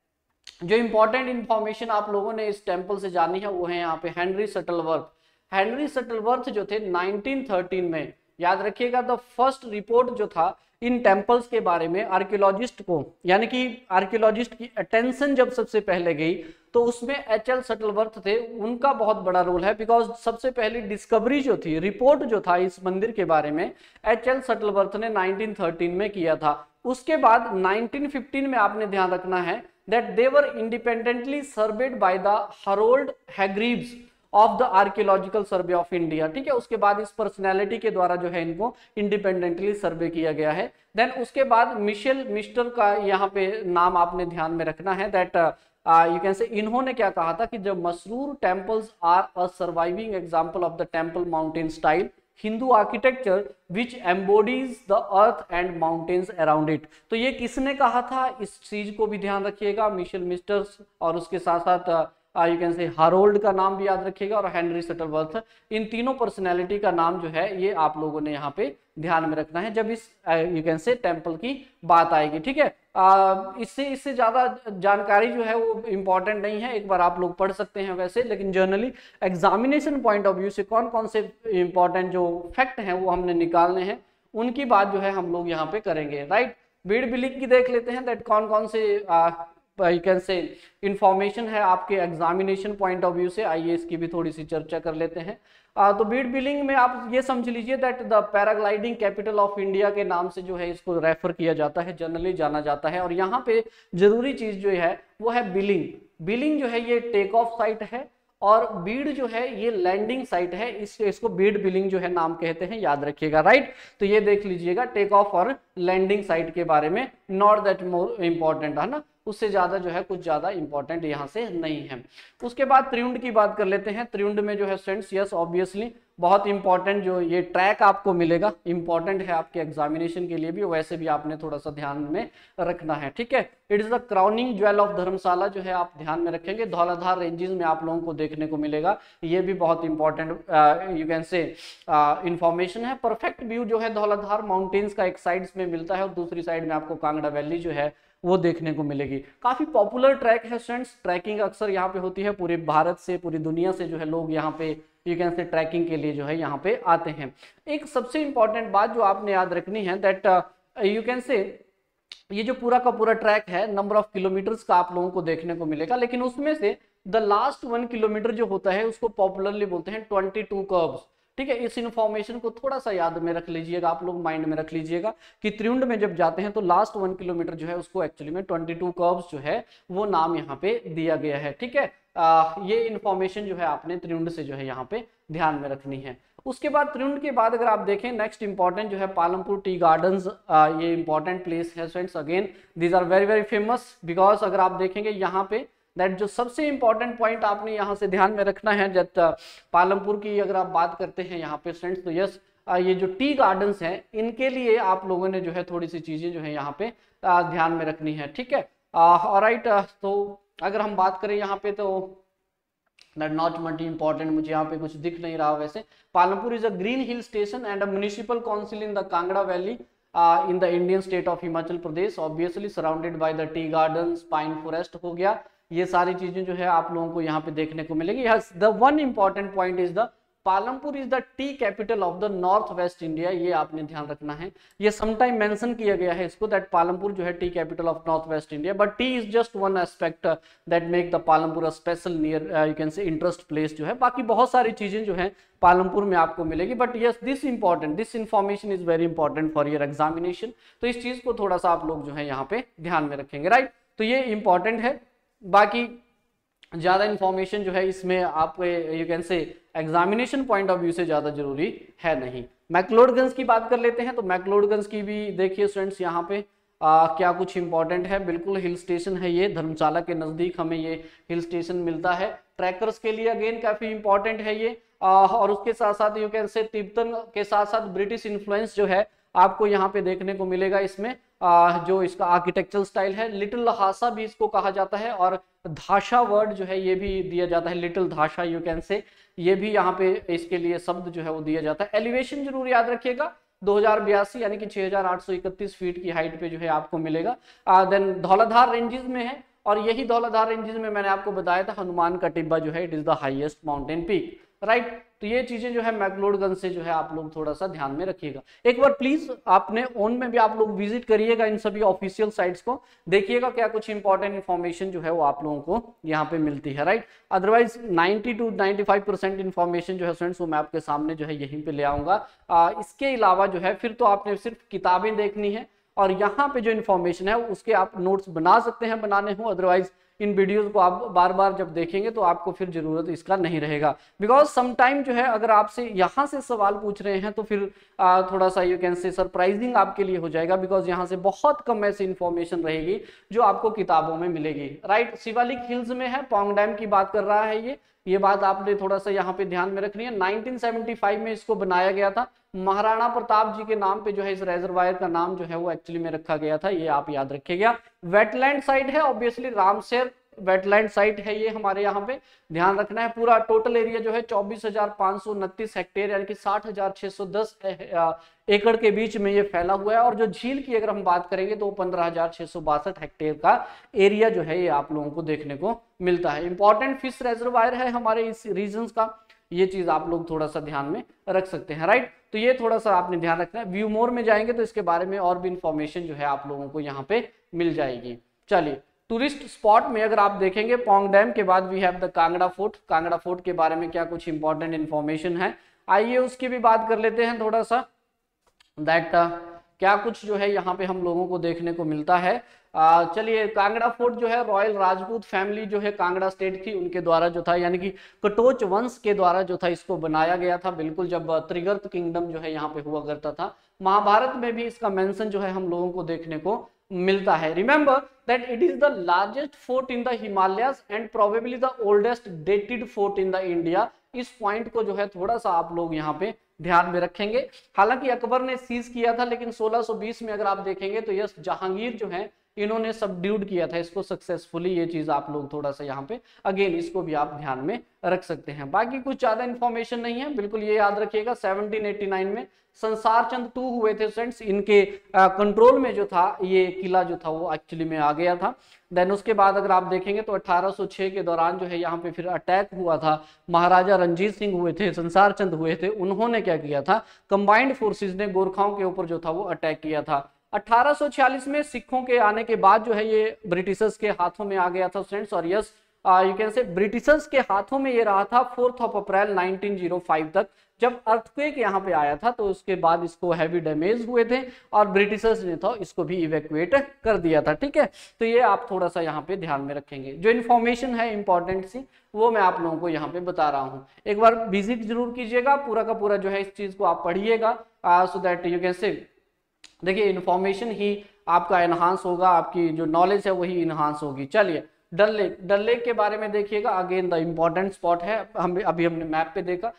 जो इंपॉर्टेंट इंफॉर्मेशन आप लोगों ने इस टेम्पल से जानी है वो है यहाँ पे हेनरी शटलवर्थ। हेनरी शटलवर्थ जो थे 1913 में, याद रखिएगा, द फर्स्ट रिपोर्ट जो था इन टेम्पल्स के बारे में आर्कियोलॉजिस्ट को, यानी कि आर्कियोलॉजिस्ट की अटेंशन जब सबसे पहले गई तो उसमें HL शटलवर्थ थे। उनका बहुत बड़ा रोल है, बिकॉज सबसे पहली डिस्कवरी जो थी, रिपोर्ट जो था इस मंदिर के बारे में, HL शटलवर्थ ने 1913 में किया था। उसके बाद 1915 में आपने ध्यान रखना है that they were independently surveyed by the Harold Hargreaves। Of the archaeological survey of India, ठीक है। उसके बाद इस पर्सनैलिटी के द्वारा जो है इनको इंडिपेंडेंटली सर्वे किया गया है। देन उसके बाद मिशेल मिस्टर का यहाँ पे नाम आपने ध्यान में रखना है, दैट यू कैन से इन्होंने क्या कहा था कि जब Masroor temples are a surviving example of the temple mountain style Hindu architecture which embodies the earth and mountains around it. तो ये किसने कहा था, इस चीज को भी ध्यान रखिएगा, मिशेल मिस्टर्स, और उसके साथ साथ यू कैन से हारोल्ड का नाम भी याद रखिएगा और हेनरी शटलवर्थ। इन तीनों पर्सनैलिटी का नाम जो है ये आप लोगों ने यहाँ पे ध्यान में रखना है जब इस यू कैन से टेम्पल की बात आएगी, ठीक है। इससे ज्यादा जानकारी जो है वो इंपॉर्टेंट नहीं है, एक बार आप लोग पढ़ सकते हैं वैसे, लेकिन generally examination point of view से कौन कौन से इंपॉर्टेंट जो फैक्ट हैं वो हमने निकालने हैं, उनकी बात जो है हम लोग यहाँ पे करेंगे, राइट। बीड बिलिंग की देख लेते हैं, दैट कौन कौन से यू कैन से इंफॉर्मेशन है आपके एग्जामिनेशन पॉइंट ऑफ व्यू से, आइए इसकी भी थोड़ी सी चर्चा कर लेते हैं। तो बीड बिलिंग में आप ये समझ लीजिए that the paragliding capital of India के नाम से जो है इसको रेफर किया जाता है, जनरली जाना जाता है। और यहाँ पे जरूरी चीज जो है वो है बिलिंग। बिलिंग जो है ये टेक ऑफ साइट है और बीड जो है ये लैंडिंग साइट है, इसको बीड बिलिंग जो है नाम कहते हैं, याद रखिएगा, राइट। तो ये देख लीजिएगा टेक ऑफ और लैंडिंग साइट के बारे में, नॉट दैट मोर इंपॉर्टेंट, है ना, उससे ज्यादा जो है कुछ ज्यादा इंपॉर्टेंट यहाँ से नहीं है। उसके बाद त्रिउंड की बात कर लेते हैं। त्रिउंड में जो है स्टूडेंट्स, यस ऑब्वियसली बहुत इंपॉर्टेंट जो ये ट्रैक आपको मिलेगा, इंपॉर्टेंट है आपके एग्जामिनेशन के लिए भी, वैसे भी आपने थोड़ा सा ध्यान में रखना है, ठीक है। It is the crowning jewel of Dharamshala जो है आप ध्यान में रखेंगे, धौलाधार रेंजेस में आप लोगों को देखने को मिलेगा, ये भी बहुत important you can say information है। परफेक्ट व्यू जो है धौलाधार माउंटेन्स का एक साइड में मिलता है और दूसरी साइड में आपको कांगड़ा वैली जो है वो देखने को मिलेगी। काफी पॉपुलर ट्रैक है स्टूडेंट्स, ट्रैकिंग अक्सर यहाँ पे होती है, पूरे भारत से पूरी दुनिया से जो है लोग यहाँ पे यू कैन से ट्रैकिंग के लिए जो है यहाँ पे आते हैं। एक सबसे इंपॉर्टेंट बात जो आपने याद रखनी है दैट यू कैन से ये जो पूरा का पूरा ट्रैक है नंबर ऑफ किलोमीटर्स का आप लोगों को देखने को मिलेगा, लेकिन उसमें से द लास्ट 1 किलोमीटर जो होता है उसको पॉपुलरली बोलते हैं 22 कर्व्स, ठीक है। इस इंफॉर्मेशन को थोड़ा सा याद में रख लीजिएगा, आप लोग माइंड में रख लीजिएगा कि त्रिउंड में जब जाते हैं तो लास्ट 1 किलोमीटर जो है उसको एक्चुअली में 22 कर्व्स जो है वो नाम यहाँ पे दिया गया है, ठीक है। ये इंफॉर्मेशन जो है आपने त्रिउंड से जो है यहाँ पे ध्यान में रखनी है। उसके बाद त्रिउंड के बाद अगर आप देखें नेक्स्ट इंपॉर्टेंट जो है पालमपुर टी गार्डन्स, ये इंपॉर्टेंट प्लेस है friends, again these are very very famous because अगर आप देखेंगे यहाँ पे दैट जो सबसे इंपॉर्टेंट पॉइंट आपने यहाँ से ध्यान में रखना है, जब पालमपुर की अगर आप बात करते हैं यहाँ पे फ्रेंड्स, तो यस ये जो टी गार्डन्स हैं इनके लिए आप लोगों ने जो है थोड़ी सी चीजें जो है यहाँ पे ध्यान में रखनी है, ठीक है। ऑलराइट, तो अगर हम बात करें यहाँ पे तो दैट नॉट मच इंपॉर्टेंट, मुझे यहाँ पे कुछ दिख नहीं रहा वैसे। Palampur is a green hill station and a municipal council in the Kangra valley in the Indian state of Himachal Pradesh, obviously surrounded by the tea gardens, pine forest हो गया, ये सारी चीजें जो है आप लोगों को यहाँ पे देखने को मिलेगी। The one important point is the Palampur is the tea capital of the north west India, ये आपने ध्यान रखना है। ये समटाइम मेंशन किया गया है इसको दैट पालमपुर जो है tea capital of north west India, but tea is just one aspect that make the Palampur a special near you can say interest place जो है, बाकी बहुत सारी चीजें जो है पालमपुर में आपको मिलेगी। But yes this important, this information is very important for your examination, तो इस चीज को थोड़ा सा आप लोग जो है यहाँ पे ध्यान में रखेंगे, राइट। तो ये इंपॉर्टेंट है, बाकी ज्यादा इंफॉर्मेशन जो है इसमें आपको you can say examination point of view से ज्यादा जरूरी है नहीं। मैक्लोडगंज की बात कर लेते हैं, तो मैक्लोडगंज की भी देखिए स्टूडेंट्स यहाँ पे क्या कुछ इंपॉर्टेंट है। बिल्कुल हिल स्टेशन है ये, धर्मशाला के नजदीक हमें ये हिल स्टेशन मिलता है, ट्रैकर्स के लिए अगेन काफी इंपॉर्टेंट है ये। और उसके साथ साथ यू कैन से तिब्बतन के साथ साथ ब्रिटिश इन्फ्लुएंस जो है आपको यहाँ पे देखने को मिलेगा इसमें। जो इसका आर्किटेक्चरल स्टाइल है, लिटिल लहासा भी इसको कहा जाता है, और धाशा वर्ड जो है ये भी दिया जाता है, लिटिल धाशा यू कैन से, ये भी यहाँ पे इसके लिए शब्द जो है वो दिया जाता है। एलिवेशन जरूर याद रखिएगा, 2082 यानी कि 6831 फीट की हाइट पे जो है आपको मिलेगा। देन धौलाधार रेंजेस में है, और यही धौलाधार रेंजेस में मैंने आपको बताया था हनुमान का टिब्बा जो है it is the highest mountain peak, right. तो ये चीजें जो है मैक्लोडगंज से जो है आप लोग थोड़ा सा ध्यान में रखिएगा। एक बार प्लीज आपने ओन में भी आप लोग विजिट करिएगा इन सभी ऑफिशियल साइट्स को, देखिएगा क्या कुछ इंपॉर्टेंट इन्फॉर्मेशन जो है वो आप लोगों को यहाँ पे मिलती है, राइट। अदरवाइज 90 to 95% इन्फॉर्मेशन जो है स्टूडेंट्स वो मैं आपके सामने जो है यहीं पे ले आऊंगा। इसके अलावा जो है फिर तो आपने सिर्फ किताबें देखनी है, और यहाँ पे जो इन्फॉर्मेशन है उसके आप नोट्स बना सकते हैं बनाने हो, अदरवाइज इन वीडियोस को आप बार बार जब देखेंगे तो आपको फिर जरूरत इसका नहीं रहेगा, बिकॉज समटाइम जो है अगर आपसे यहाँ से सवाल पूछ रहे हैं तो फिर थोड़ा सा यू कैन से सरप्राइजिंग आपके लिए हो जाएगा, बिकॉज यहाँ से बहुत कम ऐसी इंफॉर्मेशन रहेगी जो आपको किताबों में मिलेगी। राइट, शिवालिक हिल्स में है, पोंग डैम की बात कर रहा है ये बात आपने थोड़ा सा यहाँ पे ध्यान में रखनी है। 1975 में इसको बनाया गया था, महाराणा प्रताप जी के नाम पे जो है इस रेजरवायर का नाम जो है वो एक्चुअली में रखा गया था, ये आप याद रखिएगा। वेटलैंड साइट है ऑब्वियसली, रामसर वेटलैंड साइट है ये हमारे यहाँ पे, ध्यान रखना है। पूरा टोटल एरिया जो है 24,529 हेक्टेयर यानी कि 60,610 एकड़ के बीच में ये फैला हुआ है। और जो झील की अगर हम बात करेंगे तो 15,662 हेक्टेयर का एरिया जो है ये आप लोगों को देखने को मिलता है। इंपॉर्टेंट फिश रिजर्वायर है हमारे इस रीजन का, ये चीज आप लोग थोड़ा सा ध्यान में रख सकते हैं। राइट, तो ये थोड़ा सा आपने ध्यान रखना है। व्यू मोर में जाएंगे तो इसके बारे में और भी इंफॉर्मेशन जो है आप लोगों को यहाँ पे मिल जाएगी। चलिए, टूरिस्ट स्पॉट में अगर आप देखेंगे पोंग डैम के बाद we have the Kangra fort. Kangra fort के बारे में क्या कुछ इंपॉर्टेंट इंफॉर्मेशन है, आइए उसकी भी बात कर लेते हैं थोड़ा सा, दैट क्या कुछ जो है यहाँ पे हम लोगों को देखने को मिलता है। चलिए, कांगड़ा फोर्ट जो है रॉयल राजपूत फैमिली जो है कांगड़ा स्टेट की, उनके द्वारा जो था यानी कि कटोच वंश के द्वारा जो था इसको बनाया गया था, बिल्कुल जब त्रिगर्त किंगडम जो है यहाँ पे हुआ करता था। महाभारत में भी इसका मेंशन जो है हम लोगों को देखने को मिलता है। Remember that it is the largest fort in the Himalayas and probably the oldest dated fort in the India. इस पॉइंट को जो है थोड़ा सा आप लोग यहाँ पे ध्यान में रखेंगे। हालांकि अकबर ने सीज किया था, लेकिन 1620 में अगर आप देखेंगे तो यस जहांगीर जो है इन्होंने सबड्यूड किया था इसको सक्सेसफुली। ये चीज आप लोग थोड़ा सा यहाँ पे अगेन इसको भी आप ध्यान में रख सकते हैं। बाकी कुछ ज्यादा इंफॉर्मेशन नहीं है, बिल्कुल ये याद रखिएगा 1789 में संसार चंद टू हुए थे फ्रेंड्स, इनके कंट्रोल में जो था ये किला जो था वो एक्चुअली में आ गया था। देन उसके बाद अगर आप देखेंगे तो 1806 के दौरान जो है यहाँ पे फिर अटैक हुआ था, महाराजा रंजीत सिंह हुए थे, संसार चंद हुए थे, उन्होंने क्या किया था, कंबाइंड फोर्सेस ने गोरखाओं के ऊपर जो था वो अटैक किया था। 1846 में सिखों के आने के बाद जो है ये ब्रिटिशर्स के हाथों में आ गया था फ्रेंड्स, और yes you can say Britishers के हाथों में ये रहा था 4 अप्रैल 1905 तक, जब अर्थक्वेक यहाँ पे आया था तो उसके बाद इसको हैवी डैमेज हुए थे और ब्रिटिशर्स ने तो इसको भी इवैक्यूएट कर दिया था। ठीक है, तो ये आप थोड़ा सा यहाँ पे ध्यान में रखेंगे। जो इन्फॉर्मेशन है इंपॉर्टेंट सी वो मैं आप लोगों को यहाँ पे बता रहा हूँ, एक बार विजिट जरूर कीजिएगा, पूरा का पूरा जो है इस चीज को आप पढ़िएगा, सो दैट यू कैन से देखिए इन्फॉर्मेशन ही आपका एनहांस होगा, आपकी जो नॉलेज है वही इनहांस होगी। चलिए, डल लेक के बारे में देखिएगा, अगेन द इम्पोर्टेंट स्पॉट है, हमने मैप पे देखा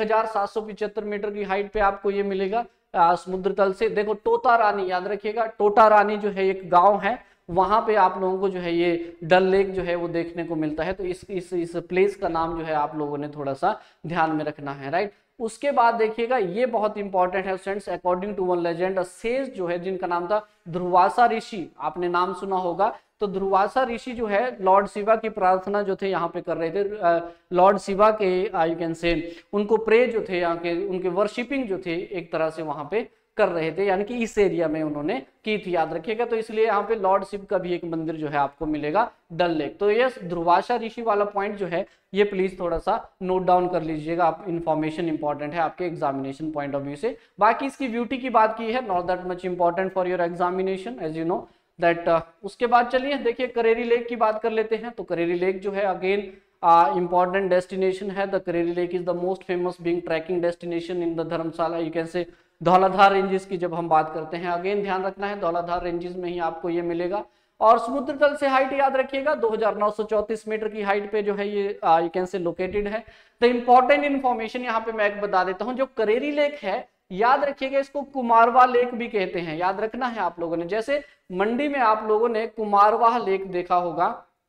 1775 मीटर की हाइट पे आपको ये मिलेगा समुद्र तल से। देखो टोटा रानी याद रखिएगा, टोटा रानी जो है एक गांव है, वहां पे आप लोगों को जो है ये डल लेक जो है वो देखने को मिलता है। तो इस प्लेस का नाम जो है आप लोगों ने थोड़ा सा ध्यान में रखना है। राइट, उसके बाद देखिएगा ये बहुत इंपॉर्टेंट है friends, according to one legend says जो है जिनका नाम था ध्रुवासा ऋषि, आपने नाम सुना होगा। तो ध्रुवासा ऋषि जो है लॉर्ड शिवा की प्रार्थना जो थे यहाँ पे कर रहे थे, लॉर्ड शिवा के यू कैन से उनको प्रे जो थे यहाँ के, उनके वर्शिपिंग जो थे एक तरह से वहां पे कर रहे थे, यानी कि इस एरिया में उन्होंने की थी, याद रखिएगा। तो इसलिए यहाँ पे लॉर्ड शिव का भी एक मंदिर जो है आपको मिलेगा डल लेक। तो ये ध्रुवासा ऋषि वाला पॉइंट जो है ये प्लीज थोड़ा सा नोट डाउन कर लीजिएगा, आप इन्फॉर्मेशन इंपॉर्टेंट है आपके एग्जामिनेशन पॉइंट ऑफ व्यू से। बाकी इसकी ब्यूटी की बात की है, not that much important for your examination as you know that. उसके बाद चलिए देखिए करेरी लेक की बात कर लेते हैं। तो करेरी लेक जो है अगेन इंपॉर्टेंट डेस्टिनेशन है। The Kareri lake is the most famous being trekking destination in the Dharamshala, you can say Dhauladhar ranges की जब हम बात करते हैं, अगेन ध्यान रखना है धौलाधार रेंजेस में ही आपको ये मिलेगा। और समुद्र तल से हाइट याद रखिएगा 2934 मीटर की हाइट पे जो है ये यू कैन से लोकेटेड है। तो इंपॉर्टेंट इन्फॉर्मेशन यहाँ पे मैं एक बता देता हूँ, जो करेरी लेक है याद रखिएगा इसको कुमारवाह लेक भी कहते हैं, याद रखना है आप लोगों ने। जैसे मंडी में आप लोगों ने कुमारवाह लेक देखा होगा,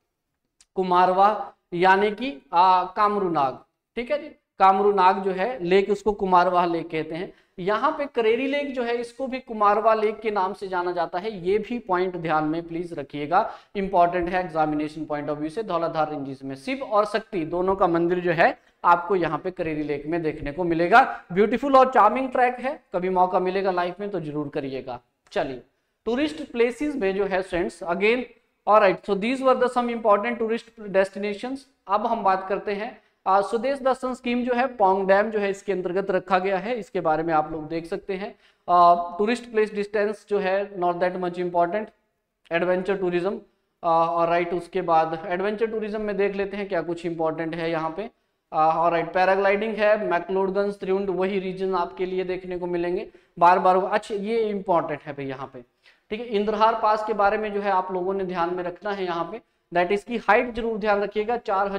कुमारवाह यानी कि कामरूनाग, ठीक है जी, कामरूनाग जो है लेक उसको कुमारवाह लेक कहते हैं। यहाँ पे करेरी लेक जो है इसको भी कुमारवाह लेक के नाम से जाना जाता है, ये भी पॉइंट ध्यान में प्लीज रखिएगा, इंपॉर्टेंट है एग्जामिनेशन पॉइंट ऑफ व्यू से। धौलाधार रेंजेस में शिव और शक्ति दोनों का मंदिर जो है आपको यहाँ पे करेरी लेक में देखने को मिलेगा। ब्यूटीफुल और चार्मिंग ट्रैक है, कभी मौका मिलेगा लाइफ में तो जरूर करिएगा। चलिए टूरिस्ट प्लेसेस में जो है friends again alright, so these were the some important tourist destinations. अब हम बात करते हैं स्वदेश दर्शन स्कीम जो है पोंग डैम जो है इसके अंतर्गत रखा गया है, इसके बारे में आप लोग देख सकते हैं। टूरिस्ट प्लेस डिस्टेंस जो है not that much important, adventure tourism और राइट उसके बाद एडवेंचर टूरिज्म में देख लेते हैं क्या कुछ इंपॉर्टेंट है यहाँ पे। और राइट पैराग्लाइडिंग है, मैक्लोडगंज, त्रिउंड, वही रीजन आपके लिए देखने को मिलेंगे बार बार। अच्छा ये इंपॉर्टेंट है भाई यहाँ पे, ठीक है। इंद्रहार पास के बारे में जो है आप लोगों ने ध्यान में रखना है यहाँ पे, दैट इसकी हाइट जरूर ध्यान रखिएगा,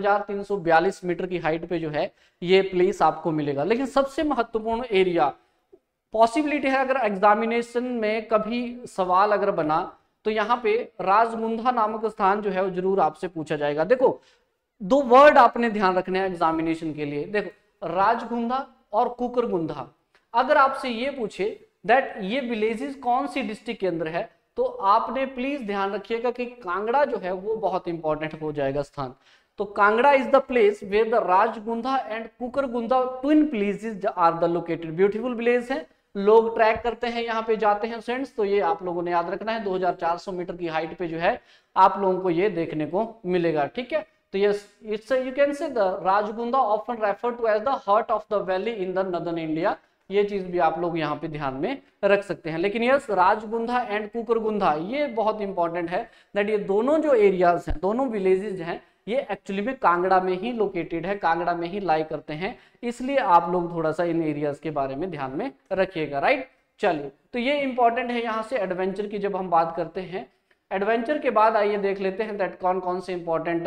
4342 मीटर की हाइट पे जो है ये प्लेस आपको मिलेगा। लेकिन सबसे महत्वपूर्ण एरिया, पॉसिबिलिटी है अगर एग्जामिनेशन में कभी सवाल अगर बना तो यहाँ पे राजगुंधा नामक स्थान जो है वो जरूर आपसे पूछा जाएगा। देखो दो वर्ड आपने ध्यान रखने हैं एग्जामिनेशन के लिए, देखो राजगुंधा और कुकरगुंधा। अगर आपसे ये पूछे दैट ये विलेजेस कौन सी डिस्ट्रिक्ट के अंदर है, तो आपने प्लीज ध्यान रखिएगा कि कांगड़ा जो है वो बहुत इंपॉर्टेंट हो जाएगा स्थान। तो Kangra is the place where the Rajgundha and Kukargundha twin places are the located. Beautiful village है, लोग ट्रैक करते हैं यहाँ पे जाते हैं फ्रेंड्स, तो ये आप लोगों ने याद रखना है। 2400 मीटर की हाइट पे जो है आप लोगों को ये देखने को मिलेगा, ठीक है। तो yes it's you can say the Rajgundha often refer to as the heart of the valley in the northern India, ये चीज भी आप लोग यहाँ पे ध्यान में रख सकते हैं। लेकिन यस राजगुंधा एंड कुकरगुंधा ये बहुत इंपॉर्टेंट है दैट ये दोनों जो एरियाज हैं, दोनों विलेजेस हैं, ये एक्चुअली में कांगड़ा में ही लोकेटेड है, कांगड़ा में ही लाई करते हैं, इसलिए आप लोग थोड़ा सा इन एरियाज के बारे में ध्यान में रखिएगा, राइट। चलिए तो ये इंपॉर्टेंट है यहाँ से एडवेंचर की जब हम बात करते हैं। एडवेंचर के बाद आइए देख लेते हैं दैट कौन कौन से इंपॉर्टेंट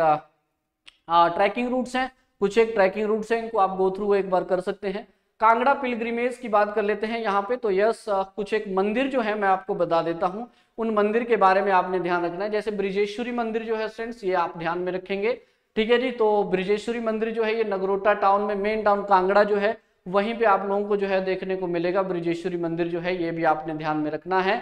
ट्रैकिंग रूट्स हैं। कुछ एक ट्रैकिंग रूट्स हैं, इनको आप गो थ्रू एक बार कर सकते हैं। कांगड़ा पिलग्रिमेज की बात कर लेते हैं यहाँ पे। तो यस कुछ एक मंदिर जो है मैं आपको बता देता हूँ, उन मंदिर के बारे में आपने ध्यान रखना है। जैसे ब्रिजेश्वरी मंदिर जो है फ्रेंड्स, ये आप ध्यान में रखेंगे, ठीक है जी। तो ब्रिजेश्वरी मंदिर जो है ये नगरोटा टाउन में, मेन टाउन कांगड़ा जो है वहीं पे आप लोगों को जो है देखने को मिलेगा। ब्रिजेश्वरी मंदिर जो है ये भी आपने ध्यान में रखना है।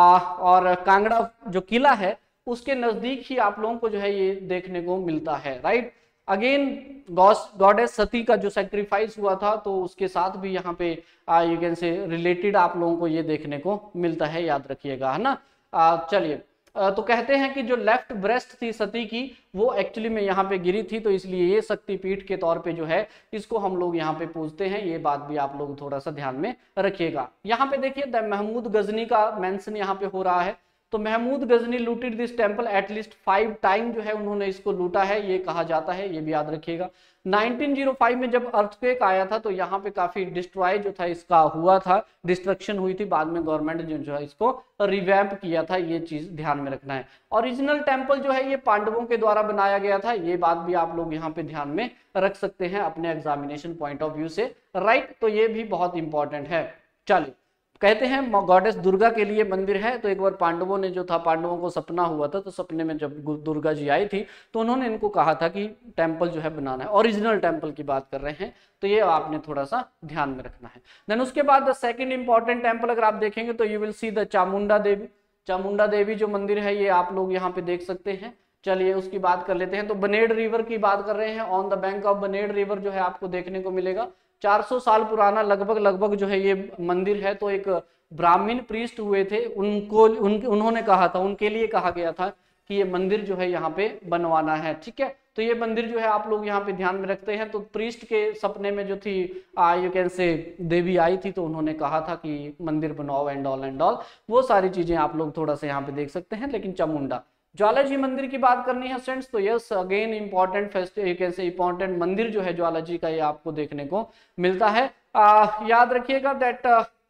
और कांगड़ा जो किला है उसके नजदीक ही आप लोगों को जो है ये देखने को मिलता है, राइट। अगेन गॉडेस सती का जो सेक्रीफाइस हुआ था तो उसके साथ भी यहाँ पे यू कैन से रिलेटेड आप लोगों को ये देखने को मिलता है, याद रखिएगा, है ना। चलिए तो कहते हैं कि जो लेफ्ट ब्रेस्ट थी सती की वो एक्चुअली में यहाँ पे गिरी थी, तो इसलिए ये शक्तिपीठ के तौर पे जो है इसको हम लोग यहाँ पे पूछते हैं। ये बात भी आप लोग थोड़ा सा ध्यान में रखिएगा। यहाँ पे देखिए द महमूद गजनी का मेंशन यहाँ पे हो रहा है। तो Mahmud Ghazni looted this temple at least 5 time जो है उन्होंने इसको लूटा है, ये कहा जाता है, ये भी याद रखिएगा। 1905 में जब अर्थक्वेक आया था तो यहाँ पे काफी डिस्ट्रॉय जो था इसका हुआ था, डिस्ट्रक्शन हुई थी, बाद में गवर्नमेंट जो है इसको रिवैम्प किया था, ये चीज ध्यान में रखना है। ओरिजिनल टेंपल जो है ये पांडवों के द्वारा बनाया गया था, ये बात भी आप लोग यहाँ पे ध्यान में रख सकते हैं अपने एग्जामिनेशन पॉइंट ऑफ व्यू से, राइट। तो ये भी बहुत इंपॉर्टेंट है। चलिए कहते हैं गॉडेस दुर्गा के लिए मंदिर है। तो एक बार पांडवों ने जो था, पांडवों को सपना हुआ था, तो सपने में जब दुर्गा जी आई थी तो उन्होंने इनको कहा था कि टेंपल जो है बनाना है। ओरिजिनल टेंपल की बात कर रहे हैं, तो ये आपने थोड़ा सा ध्यान में रखना है। देन उसके बाद द सेकंड इंपॉर्टेंट टेंपल अगर आप देखेंगे तो you will see the Chamunda Devi. Chamunda Devi जो मंदिर है ये आप लोग यहाँ पे देख सकते हैं। चलिए उसकी बात कर लेते हैं। तो बनेड़ रिवर की बात कर रहे हैं, on the bank of Baner river जो है आपको देखने को मिलेगा। 400 साल पुराना लगभग जो है ये मंदिर है। तो एक ब्राह्मण प्रीस्ट हुए थे, उन्होंने कहा था, उनके लिए कहा गया था कि ये मंदिर जो है यहाँ पे बनवाना है, ठीक है। तो ये मंदिर जो है आप लोग यहाँ पे ध्यान में रखते हैं। तो प्रीस्ट के सपने में जो थी यू कैन से देवी आई थी, तो उन्होंने कहा था कि मंदिर बनाओ एंड ऑल, वो सारी चीजें आप लोग थोड़ा सा यहाँ पे देख सकते हैं। लेकिन चामुंडा ज्वाला जी मंदिर की बात करनी है फ्रेंड्स, तो यस अगेन इंपॉर्टेंट फेस्टिवल कैसे इंपॉर्टेंट मंदिर जो है ज्वाला जी का, ये आपको देखने को मिलता है। याद रखिएगा दैट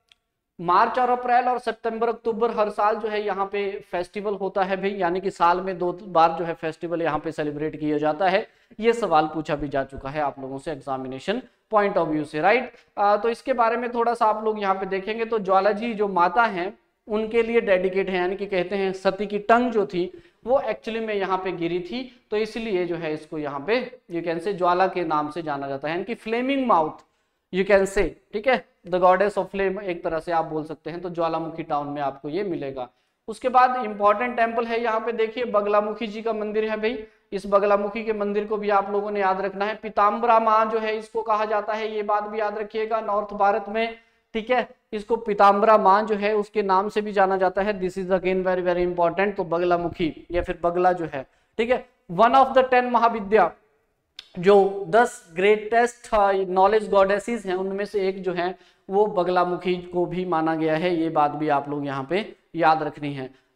मार्च और अप्रैल और सितंबर अक्टूबर हर साल जो है यहाँ पे फेस्टिवल होता है भाई, यानी कि साल में 2 बार जो है फेस्टिवल यहाँ पे सेलिब्रेट किया जाता है। ये सवाल पूछा भी जा चुका है आप लोगों से एग्जामिनेशन पॉइंट ऑफ व्यू से, राइट। तो इसके बारे में थोड़ा सा आप लोग यहाँ पे देखेंगे। तो ज्वाला जी जो माता हैं उनके लिए डेडिकेट है, यानी कि कहते हैं सती की टंग जो थी वो एक्चुअली में यहाँ पे गिरी थी, तो इसलिए जो है इसको यहाँ पे यू कैन से ज्वाला के नाम से जाना जाता है, यानी कि फ्लेमिंग माउथ यू कैन से, ठीक है, द गॉडेस ऑफ फ्लेम एक तरह से आप बोल सकते हैं। तो ज्वालामुखी टाउन में आपको ये मिलेगा। उसके बाद इंपॉर्टेंट टेंपल है यहाँ पे देखिए, बगलामुखी जी का मंदिर है भाई। इस बगलामुखी के मंदिर को भी आप लोगों ने याद रखना है। पीताम्बरा माँ जो है इसको कहा जाता है, ये बात भी याद रखिएगा, नॉर्थ भारत में, ठीक है। इसको पीताम्बरा माँ जो है उसके नाम से भी जाना जाता है। This is again very very important. तो बगलामुखी या फिर बगला जो है, ठीक है, वन ऑफ द 10 महाविद्या, जो 10 ग्रेटेस्ट नॉलेज गॉडेसेस हैं उनमें से एक जो है वो बगलामुखी को भी माना गया है, ये बात भी आप लोग यहाँ पे याद रखनी है।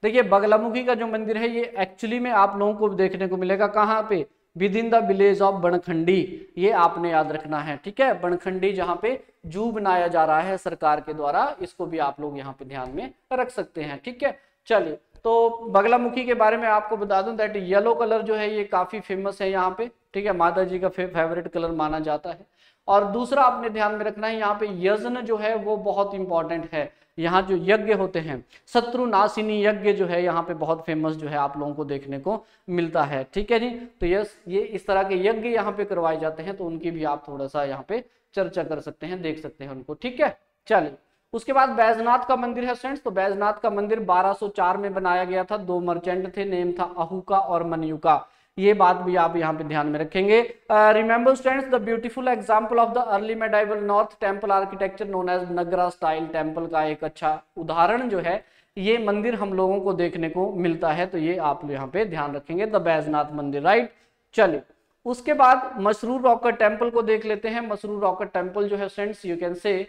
देखिए बगलामुखी का जो मंदिर है ये एक्चुअली में आप लोगों को देखने को मिलेगा कहाँ पे, within the village of Bankhandi, ये आपने याद रखना है, ठीक है। बनखंडी जहाँ पे जू बनाया जा रहा है सरकार के द्वारा, इसको भी आप लोग यहाँ पे ध्यान में रख सकते हैं, ठीक है। चलिए, तो बगलामुखी के बारे में आपको बता दूं दैट येलो कलर जो है ये काफी फेमस है यहाँ पे, ठीक है, माता जी का फेवरेट कलर माना जाता है। और दूसरा आपने ध्यान में रखना है यहाँ पे यज्ञ जो है वो बहुत इंपॉर्टेंट है, यहाँ जो यज्ञ होते हैं शत्रुनाशिनी यज्ञ जो है यहाँ पे बहुत फेमस जो है आप लोगों को देखने को मिलता है, ठीक है जी। तो ये इस तरह के यज्ञ यहाँ पे करवाए जाते हैं, तो उनकी भी आप थोड़ा सा यहाँ पे चर्चा कर सकते हैं, देख सकते हैं उनको, ठीक है। चलिए, उसके बाद बैजनाथ का मंदिर है फ्रेंड्स। तो बैजनाथ का मंदिर 1204 में बनाया गया था, 2 मर्चेंट थे, नेम था अहुका और मनयुका, ये बात भी आप यहाँ पे ध्यान में रखेंगे। Remember students the beautiful example of the early medieval north temple architecture known as Nagara style temple का एक अच्छा उदाहरण जो है ये मंदिर हम लोगों को देखने को मिलता है, तो ये आप यहाँ पे ध्यान रखेंगे, द बैजनाथ मंदिर, राइट। चलिए, उसके बाद मसरूर रॉकेट टेम्पल को देख लेते हैं। मसरूर रॉकेट टेम्पल जो है friends you can say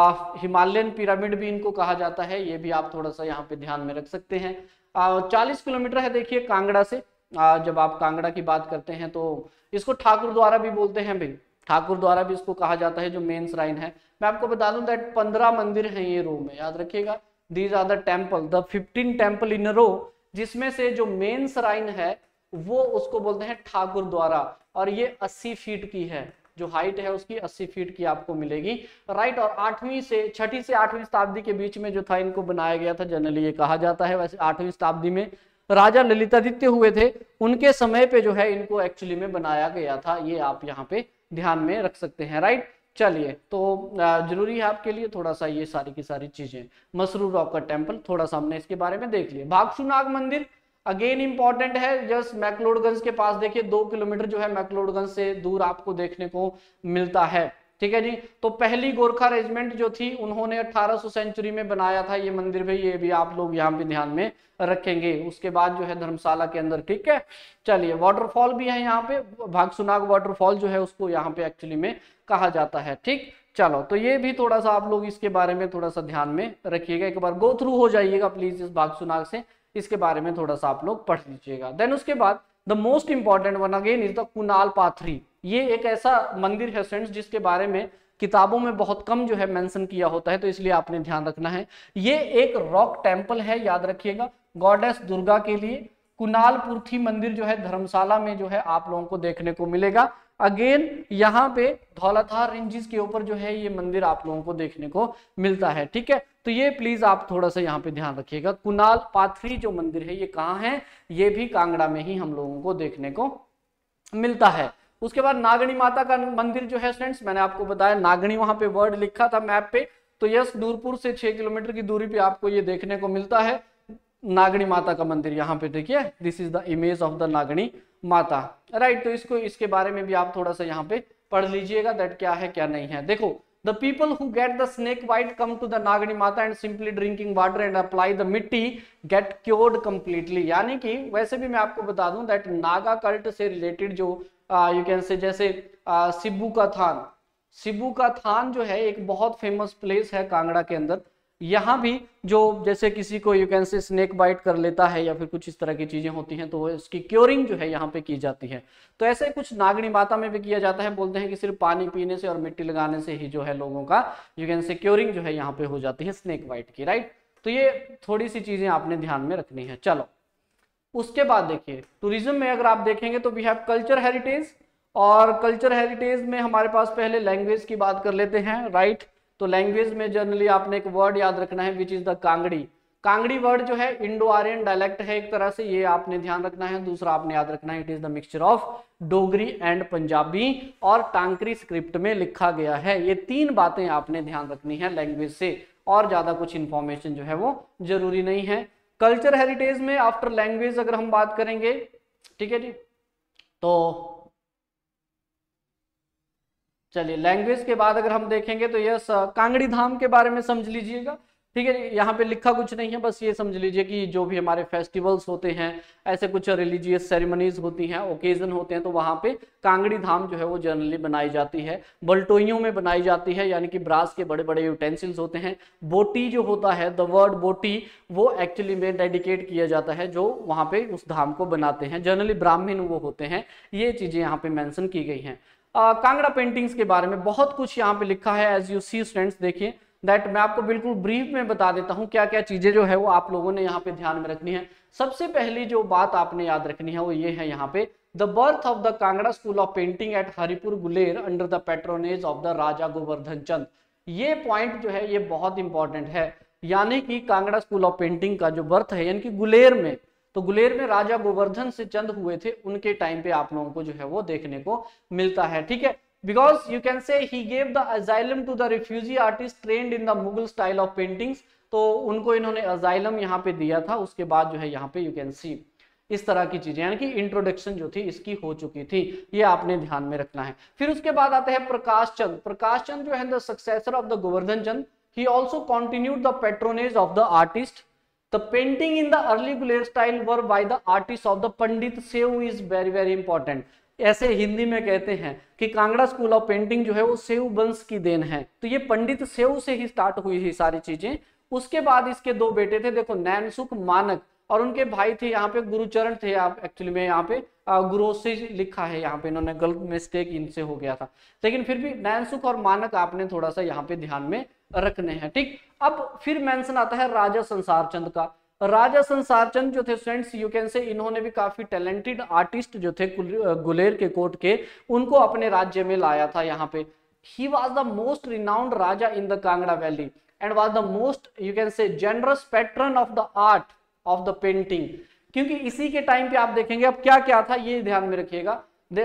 Himalayan pyramid भी इनको कहा जाता है, ये भी आप थोड़ा सा यहाँ पे ध्यान में रख सकते हैं। 40 किलोमीटर है देखिए कांगड़ा से। जब आप कांगड़ा की बात करते हैं तो इसको ठाकुर द्वारा भी बोलते हैं भाई, ठाकुर द्वारा भी इसको कहा जाता है, जो मेन श्राइन है। मैं आपको बता दूं दैट 15 मंदिर हैं ये रो में, याद रखिएगा, these are the temple, the 15 temple in row, जिसमें से जो मेन श्राइन है वो उसको बोलते हैं ठाकुर द्वारा, और ये 80 फीट की है, जो हाइट है उसकी 80 फीट की आपको मिलेगी, राइट। और 6ठी से 8वीं शताब्दी के बीच में जो था इनको बनाया गया था, जनरली ये कहा जाता है। वैसे 8वीं शताब्दी में राजा ललितादित्य हुए थे, उनके समय पे जो है इनको एक्चुअली में बनाया गया था, ये आप यहाँ पे ध्यान में रख सकते हैं, राइट। चलिए, तो जरूरी है आपके लिए थोड़ा सा ये सारी की सारी चीजें। मसरूर रॉकेट टेम्पल थोड़ा सा हमने इसके बारे में देख लिया। भागसुनाग मंदिर अगेन इंपॉर्टेंट है, जस्ट मैक्लोडगंज के पास देखिए 2 किलोमीटर जो है मैक्लोडगंज से दूर आपको देखने को मिलता है, ठीक है जी। तो पहली गोरखा रेजिमेंट जो थी उन्होंने 1800 सेंचुरी में बनाया था ये मंदिर भाई, ये भी आप लोग यहाँ पे ध्यान में रखेंगे। उसके बाद जो है धर्मशाला के अंदर, ठीक है। चलिए, वाटरफॉल भी है यहाँ पे, भागसुनाग वाटरफॉल जो है उसको यहाँ पे एक्चुअली में कहा जाता है, ठीक। चलो, तो ये भी थोड़ा सा आप लोग इसके बारे में थोड़ा सा ध्यान में रखिएगा, एक बार गो थ्रू हो जाइएगा प्लीज इस भागसुनाग से, इसके बारे में थोड़ा सा आप लोग पढ़ लीजिएगा। देन उसके बाद the most important one again is the Kunal Pathri. ये एक ऐसा मंदिर है फ्रेंड्स जिसके बारे में किताबों में बहुत कम जो है मेंशन किया होता है, तो इसलिए आपने ध्यान रखना है। ये एक रॉक टेम्पल है, याद रखिएगा, गॉडेस दुर्गा के लिए। कुणाल पुर्थी मंदिर जो है धर्मशाला में जो है आप लोगों को देखने को मिलेगा। अगेन यहाँ पे धौलाधार रेंजेस के ऊपर जो है ये मंदिर आप लोगों को देखने को मिलता है, ठीक है। तो ये प्लीज आप थोड़ा सा यहाँ पे ध्यान रखिएगा। कुणाल पाथरी जो मंदिर है ये कहाँ है, ये भी कांगड़ा में ही हम लोगों को देखने को मिलता है। उसके बाद नागणी माता का मंदिर जो है फ्रेंड्स, मैंने आपको बताया नागणी वहां पे वर्ड लिखा था मैप पे, तो यस नूरपुर से 6 किलोमीटर की दूरी पे आपको ये देखने को मिलता है नागणी माता का मंदिर। यहाँ पे देखिए, this is the image of the Nagni Mata, right. तो इसके बारे में भी आप थोड़ा सा यहाँ पे पढ़ लीजिएगा दैट क्या है क्या नहीं है। देखो, the people who get the snake bite come to the Nagani Mata and simply drinking water and apply the मिट्टी get cured completely। यानी कि वैसे भी मैं आपको बता दूं दैट नागा कल्ट से रिलेटेड जो यू कैन से जैसे सिब्बू का थान जो है एक बहुत फेमस प्लेस है कांगड़ा के अंदर। यहाँ भी जो जैसे किसी को you can say snake bite कर लेता है या फिर कुछ इस तरह की चीजें होती हैं तो इसकी क्योरिंग जो है यहाँ पे की जाती है। तो ऐसे कुछ नागणी माता में भी किया जाता है, बोलते हैं कि सिर्फ पानी पीने से और मिट्टी लगाने से ही जो है लोगों का यू कैन से क्योरिंग जो है यहाँ पे हो जाती है स्नेक बाइट की, राइट। तो ये थोड़ी सी चीजें आपने ध्यान में रखनी है। चलो, उसके बाद देखिए टूरिज्म में अगर आप देखेंगे तो वी हैव कल्चर हेरिटेज, और कल्चर हेरिटेज में हमारे पास पहले लैंग्वेज की बात कर लेते हैं, राइट। तो लैंग्वेज में जनरली आपने एक वर्ड याद रखना है which is the Kangri. Kangri word जो है इंडो आर्यन डायलेक्ट है एक तरह से, ये आपने ध्यान रखना है। दूसरा आपने याद रखना है it is the mixture of Dogri and Punjabi और टांकरी स्क्रिप्ट में लिखा गया है। ये 3 बातें आपने ध्यान रखनी है लैंग्वेज से, और ज्यादा कुछ इंफॉर्मेशन जो है वो जरूरी नहीं है। कल्चर हेरिटेज में आफ्टर लैंग्वेज अगर हम बात करेंगे, ठीक है जी, तो चलिए लैंग्वेज के बाद अगर हम देखेंगे तो यस कांगड़ी धाम के बारे में समझ लीजिएगा, ठीक है, यहाँ पे लिखा कुछ नहीं है, बस ये समझ लीजिए कि जो भी हमारे फेस्टिवल्स होते हैं, ऐसे कुछ रिलीजियस सेरेमनीज होती हैं, ओकेजन होते हैं, तो वहाँ पे कांगड़ी धाम जो है वो जनरली बनाई जाती है, बल्टोइयों में बनाई जाती है, यानी कि ब्रास के बड़े बड़े यूटेंसिल्स होते हैं। बोटी जो होता है, द वर्ड बोटी, वो एक्चुअली में डेडिकेट किया जाता है जो वहाँ पे उस धाम को बनाते हैं, जनरली ब्राह्मण वो होते हैं। ये चीजें यहाँ पे मेंशन की गई हैं। कांगड़ा पेंटिंग्स के बारे में बहुत कुछ यहाँ पे लिखा है, एज यू सी स्टूडेंट्स, देखिए दैट मैं आपको बिल्कुल ब्रीफ में बता देता हूँ क्या क्या चीजें जो है वो आप लोगों ने यहाँ पे ध्यान में रखनी है। सबसे पहली जो बात आपने याद रखनी है वो ये है यहाँ पे, the birth of the Kangra school of painting at Haripur Guler under the patronage of the Raja Govardhan Chand. ये पॉइंट जो है ये बहुत इंपॉर्टेंट है, यानी कि कांगड़ा स्कूल ऑफ पेंटिंग का जो बर्थ है यानी कि गुलेर में, तो गुलेर में राजा गोवर्धन से चंद हुए थे, उनके टाइम पे आप लोगों को जो है वो देखने को मिलता है। ठीक है, because you can say he gave the asylum to the refugee artist trained in the Mughal style of paintings, तो उनको इन्होंने अजाइलम यहाँ पे दिया था। उसके बाद जो है यहाँ पे यू कैन सी इस तरह की चीजें, यानी कि इंट्रोडक्शन जो थी इसकी हो चुकी थी, ये आपने ध्यान में रखना है। फिर उसके बाद आते हैं प्रकाश चंद। प्रकाश चंद जो है the successor of the Govardhan Chand, he also continued the patronage of the artist. The painting in the early Guler style were by the artists of the Pandit Seu is very very important. ऐसे हिंदी में कहते हैं कि Kangra school of painting जो है वो save वंश की देन है, तो ये पंडित सेव से ही स्टार्ट हुई है सारी चीजें। उसके बाद इसके दो बेटे थे, देखो नैनसुख मानक, और उनके भाई थे यहाँ पे गुरुचरण थे। आप एक्चुअली में यहाँ पे गुरु से लिखा है, यहाँ पे इन्होंने गलत मिस्टेक इनसे हो गया था, लेकिन फिर भी नैनसुख और मानक आपने थोड़ा सा यहाँ पे ध्यान में रखने हैं। ठीक, अब फिर मेंशन आता है राजा संसार चंद का। राजा संसार चंद जो थे स्टूडेंट्स, यू कैन से इन्होंने भी काफी टैलेंटेड आर्टिस्ट जो थे गुलेर के कोर्ट के, उनको अपने राज्य में लाया था यहाँ पे। He was the most renowned Raja in the Kangra valley and was the most you can say generous patron of the art of the painting. क्योंकि इसी के टाइम पे आप देखेंगे अब क्या क्या था ये ध्यान में रखिएगा।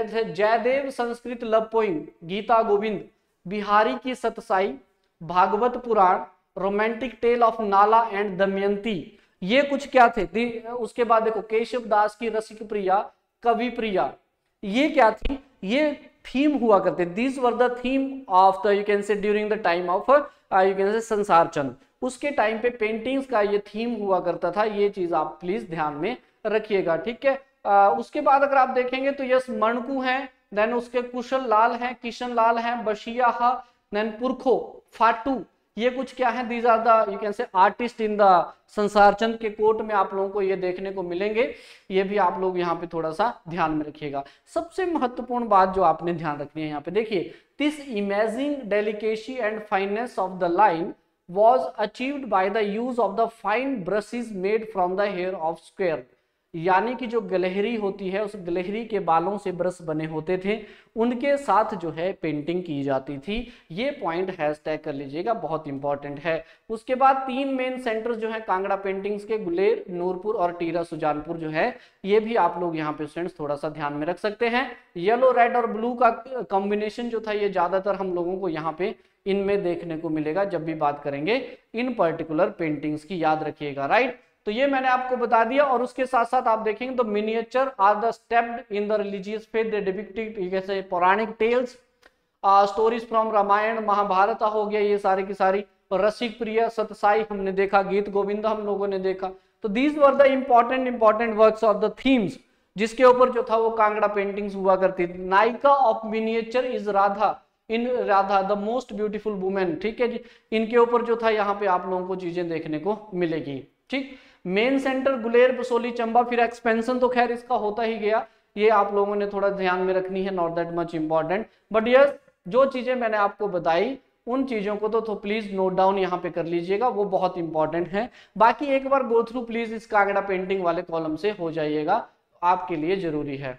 जयदेव संस्कृत लव पोइम, गीता गोविंद, बिहारी की Satsai, Bhagavat Purana, romantic tale of Nala and Damayanti, ये कुछ क्या थे। उसके बाद देखो केशव दास की रसिक प्रिया, कवि प्रिया, ये क्या थी, ये थीम हुआ करते, these were the theme of the you can say during the time of you can say Sansar चंद। उसके टाइम पे पेंटिंग्स का ये थीम हुआ करता था, ये चीज आप प्लीज ध्यान में रखिएगा। ठीक है, उसके बाद अगर आप देखेंगे तो यस मणकू हैं, देन उसके कुशल लाल हैं, किशन लाल हैं, बशिया, देन पुरखो, फाटू, ये कुछ क्या है, these are the you can say artist in the Sansar Chand के कोर्ट में आप लोगों को ये देखने को मिलेंगे। ये भी आप लोग यहाँ पे थोड़ा सा ध्यान में रखिएगा। सबसे महत्वपूर्ण बात जो आपने ध्यान रखनी है यहाँ पे, देखिए this imaging delicacy and fineness of the line was achieved by the use of the fine brushes made from the hair of square, यानी कि जो गिलहरी होती है उस गिलहरी के बालों से ब्रश बने होते थे, उनके साथ जो है पेंटिंग की जाती थी। ये पॉइंट हैशटैग कर लीजिएगा, बहुत इंपॉर्टेंट है। उसके बाद तीन मेन सेंटर्स जो है कांगड़ा पेंटिंग्स के, गुलेर, नूरपुर और टीरा सुजानपुर जो है, ये भी आप लोग यहाँ पे स्टूडेंट्स थोड़ा सा ध्यान में रख सकते हैं। येलो, रेड और ब्लू का कॉम्बिनेशन जो था ये ज्यादातर हम लोगों को यहाँ पे इनमें देखने को मिलेगा जब भी बात करेंगे इन पर्टिकुलर पेंटिंग्स की, याद रखिएगा। राइट, तो ये मैंने आपको बता दिया। और उसके साथ साथ आप देखेंगे तो miniature are the stepped in the religious faith, they depicted जैसे पौराणिक tales, stories from Ramayan Mahabharat हो गया, ये सारी की सारी। रसिक प्रिय, सतसाई हमने देखा, गीत गोविंद हम लोगों ने देखा। तो these were the important works of the themes जिसके ऊपर जो था वो कांगड़ा पेंटिंग्स हुआ करती थी। नायिका of miniature is Radha, in Radha the most beautiful women. ठीक है जी, इनके ऊपर जो था यहाँ पे आप लोगों को चीजें देखने को मिलेगी। ठीक, मेन सेंटर गुलेर, बसोली, चंबा, फिर एक्सपेंशन तो खैर इसका होता ही गया, ये आप लोगों ने थोड़ा ध्यान में रखनी है, not that much important, but yes जो चीजें मैंने आपको बताई उन चीजों को तो प्लीज नोट डाउन यहाँ पे कर लीजिएगा, वो बहुत इंपॉर्टेंट है। बाकी एक बार गो थ्रू प्लीज इस कांगड़ा पेंटिंग वाले कॉलम से हो जाइएगा, आपके लिए जरूरी है।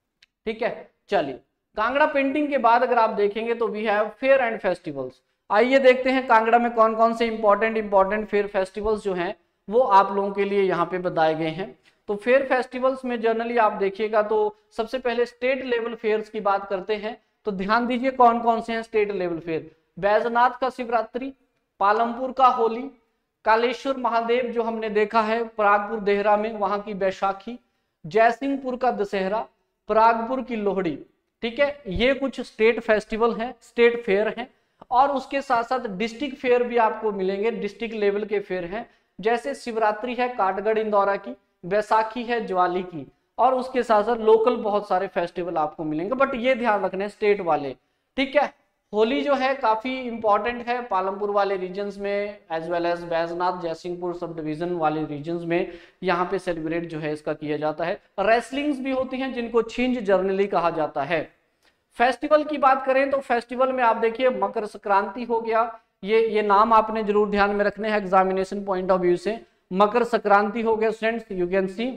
ठीक है, चलिए कांगड़ा पेंटिंग के बाद अगर आप देखेंगे तो we have fair and festivals. आइए देखते हैं कांगड़ा में कौन कौन से इंपॉर्टेंट फेयर फेस्टिवल्स जो हैं वो आप लोगों के लिए यहाँ पे बताए गए हैं। तो फेयर फेस्टिवल्स में जनरली आप देखिएगा तो सबसे पहले स्टेट लेवल फेयर्स की बात करते हैं, तो ध्यान दीजिए कौन कौन से हैं स्टेट लेवल फेयर। बैजनाथ का शिवरात्रि, पालमपुर का होली, कालेश्वर महादेव जो हमने देखा है परागपुर देहरा में, वहां की बैसाखी, जयसिंहपुर का दशहरा, परागपुर की लोहड़ी। ठीक है, ये कुछ स्टेट फेस्टिवल हैं, स्टेट फेयर हैं। और उसके साथ साथ डिस्ट्रिक्ट फेयर भी आपको मिलेंगे, डिस्ट्रिक्ट लेवल के फेयर हैं, जैसे शिवरात्रि है काठगढ़ इंदौरा की, बैसाखी है ज्वाली की, और उसके साथ साथ लोकल बहुत सारे फेस्टिवल आपको मिलेंगे, बट ये ध्यान रखना स्टेट वाले, ठीक है। होली जो है काफी इंपॉर्टेंट है पालमपुर वाले रीजन्स में, as well as Baijnath Jaisinghpur sub division वाले रीजन्स में यहाँ पे सेलिब्रेट जो है इसका किया जाता है। रेसलिंग्स भी होती हैं जिनको छिंज जर्नली कहा जाता है। फेस्टिवल की बात करें तो फेस्टिवल में आप देखिए मकर संक्रांति हो गया, ये नाम आपने जरूर ध्यान में रखने हैं एग्जामिनेशन पॉइंट ऑफ व्यू से। मकर संक्रांति हो गया स्टूडेंट्स, यू कैन सी,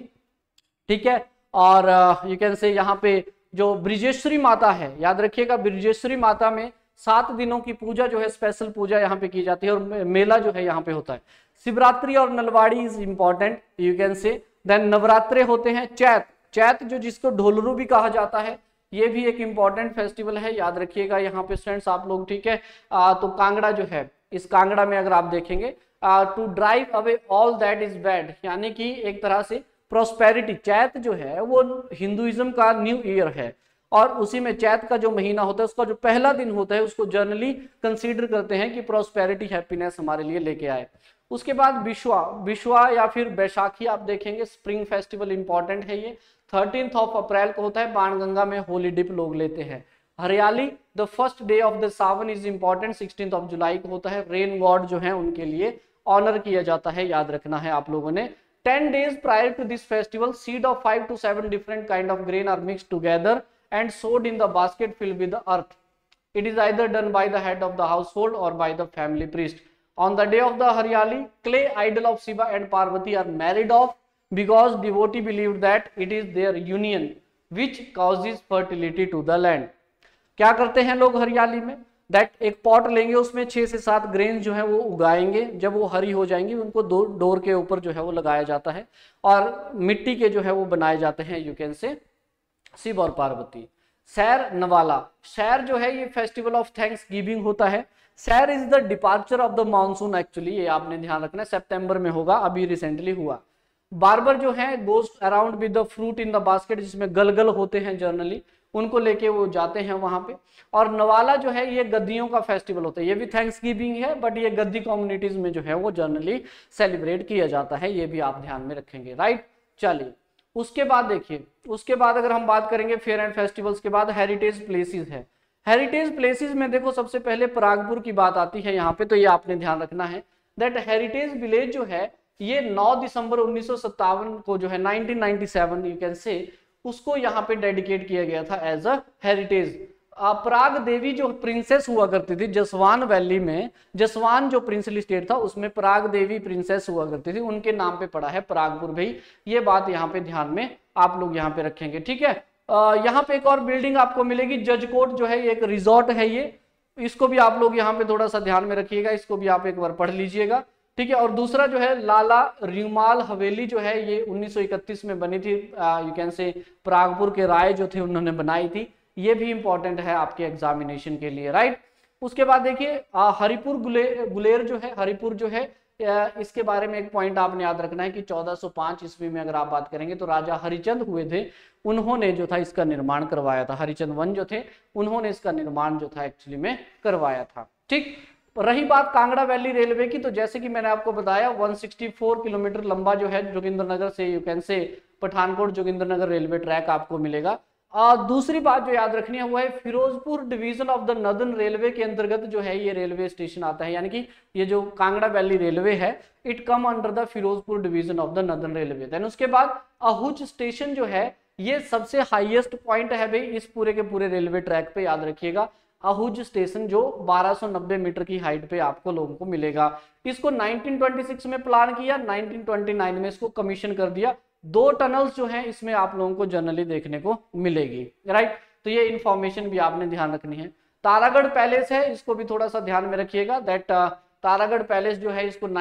ठीक है। और यू कैन से यहाँ पे जो ब्रिजेश्वरी माता है, याद रखिएगा ब्रिजेश्वरी माता में 7 दिनों की पूजा जो है स्पेशल पूजा यहाँ पे की जाती है और मेला जो है यहाँ पे होता है। शिवरात्रि और Nalwari is important, you can say. Then Navratre होते हैं, चैत जो जिसको ढोलरू भी कहा जाता है, ये भी एक इंपॉर्टेंट फेस्टिवल है, याद रखिएगा यहाँ पे स्टूडेंट्स आप लोग, ठीक है। तो कांगड़ा जो है, इस कांगड़ा में अगर आप देखेंगे to drive away all that is bad, यानी कि एक तरह से प्रोस्पेरिटी, चैत जो है वो हिंदुइज्म का न्यू ईयर है और उसी में चैत का जो महीना होता है उसका जो पहला दिन होता है उसको जनरली कंसीडर करते हैं कि प्रोस्पेरिटी हैप्पीनेस हमारे लिए लेके आए। उसके बाद विश्वा या फिर बैसाखी आप देखेंगे, स्प्रिंग फेस्टिवल इंपॉर्टेंट है ये, 13 अप्रैल को होता है, बाणगंगा में होली डिप लोग लेते हैं। Hariyali the first day of the Sawan is important, 16 जुलाई को होता है, रेन गॉड जो है उनके लिए ऑनर किया जाता है, याद रखना है आप लोगों ने। 10 days prior to this festival, seed of 5 to 7 different kind of grain are mixed together and sowed in the basket filled with the earth. It is either done by the head of the household or by the family priest. On the day of the Haryali, clay idol of Shiva and Parvati are married off because devotee believed that it is their union which causes fertility to the land. क्या करते हैं लोग हरियाली में, that एक pot लेंगे उसमें 6 से 7 ग्रेन जो है वो उगाएंगे, जब वो हरी हो जाएंगी उनको डोर के ऊपर जो है वो लगाया जाता है और मिट्टी के जो है वो बनाए जाते हैं, यू कैन से शिव और पार्वती। सैर नवाला, सैर जो है ये फेस्टिवल ऑफ थैंक्स गिविंग होता है। Sair is the departure of the monsoon, actually ये आपने ध्यान रखना है, सितंबर में होगा, अभी रिसेंटली हुआ। बार्बर जो है goes around with the fruit in the basket, जिसमें गलगल होते हैं जनरली, उनको लेके वो जाते हैं वहां पे। और नवाला जो है ये गद्दियों का फेस्टिवल होता है, ये भी थैंक्स गिविंग है बट ये गद्दी कम्युनिटीज में जो है वो जनरली सेलिब्रेट किया जाता है, ये भी आप ध्यान में रखेंगे, राइट। चलिए उसके बाद देखिए, उसके बाद अगर हम बात करेंगे फेयर एंड फेस्टिवल्स के बाद हेरिटेज प्लेसेस है। हेरिटेज प्लेसेस में देखो सबसे पहले परागपुर की बात आती है यहाँ पे, तो ये आपने ध्यान रखना है दैट हेरिटेज विलेज जो है ये 9 दिसंबर 1957 को जो है 1997 यू कैन से उसको यहाँ पे डेडिकेट किया गया था एज अ हेरिटेज। पराग देवी जो प्रिंसेस हुआ करती थी जसवान वैली में, जसवान जो प्रिंसली स्टेट था उसमें पराग देवी प्रिंसेस हुआ करती थी, उनके नाम पे पड़ा है परागपुर भाई, ये बात यहाँ पे ध्यान में आप लोग यहाँ पे रखेंगे, ठीक है। यहाँ पे एक और बिल्डिंग आपको मिलेगी जज कोर्ट जो है, ये एक रिजॉर्ट है ये, इसको भी आप लोग यहाँ पे थोड़ा सा ध्यान में रखिएगा, इसको भी आप एक बार पढ़ लीजिएगा, ठीक है। और दूसरा जो है लाला रिमाल हवेली जो है ये 1931 में बनी थी, यू कैन से परागपुर के राय जो थे उन्होंने बनाई थी, ये भी इंपॉर्टेंट है आपके एग्जामिनेशन के लिए, राइट। उसके बाद देखिए हरिपुर गुलेर जो है, हरिपुर जो है इसके बारे में एक पॉइंट आपने याद रखना है कि 1405 ईस्वी में अगर आप बात करेंगे तो राजा हरिचंद हुए थे, उन्होंने जो था इसका निर्माण करवाया था, हरिचंद वन जो थे उन्होंने इसका निर्माण जो था एक्चुअली में करवाया था, ठीक। रही बात कांगड़ा वैली रेलवे की, तो जैसे कि मैंने आपको बताया 164 किलोमीटर लंबा जो है जोगिंद्रनगर से यू कैन से पठानकोट जोगिंद्रनगर रेलवे ट्रैक आपको मिलेगा। दूसरी बात जो याद रखनी है वो है Firozpur division of the northern railway के अंतर्गत जो है ये रेलवे स्टेशन आता है, यानी कि ये जो कांगड़ा वैली रेलवे है it come under the Firozpur division of the northern railway. Then उसके बाद अहुज स्टेशन जो है ये सबसे हाईएस्ट पॉइंट है भाई इस पूरे के पूरे रेलवे ट्रैक पे, याद रखिएगा अहुज स्टेशन जो 1290 मीटर की हाइट पे आपको लोगों को मिलेगा। इसको 1926 में प्लान किया, 1929 में इसको कमीशन कर दिया। 2 टनल्स जो हैं इसमें आप लोगों को जनरली देखने को मिलेगी, राइट। तो ये इंफॉर्मेशन भी आपने ध्यान रखनी है। तारागढ़ पैलेस है, इसको भी थोड़ा सा ध्यान में रखिएगा दैट तारागढ़ पैलेस जो है इसको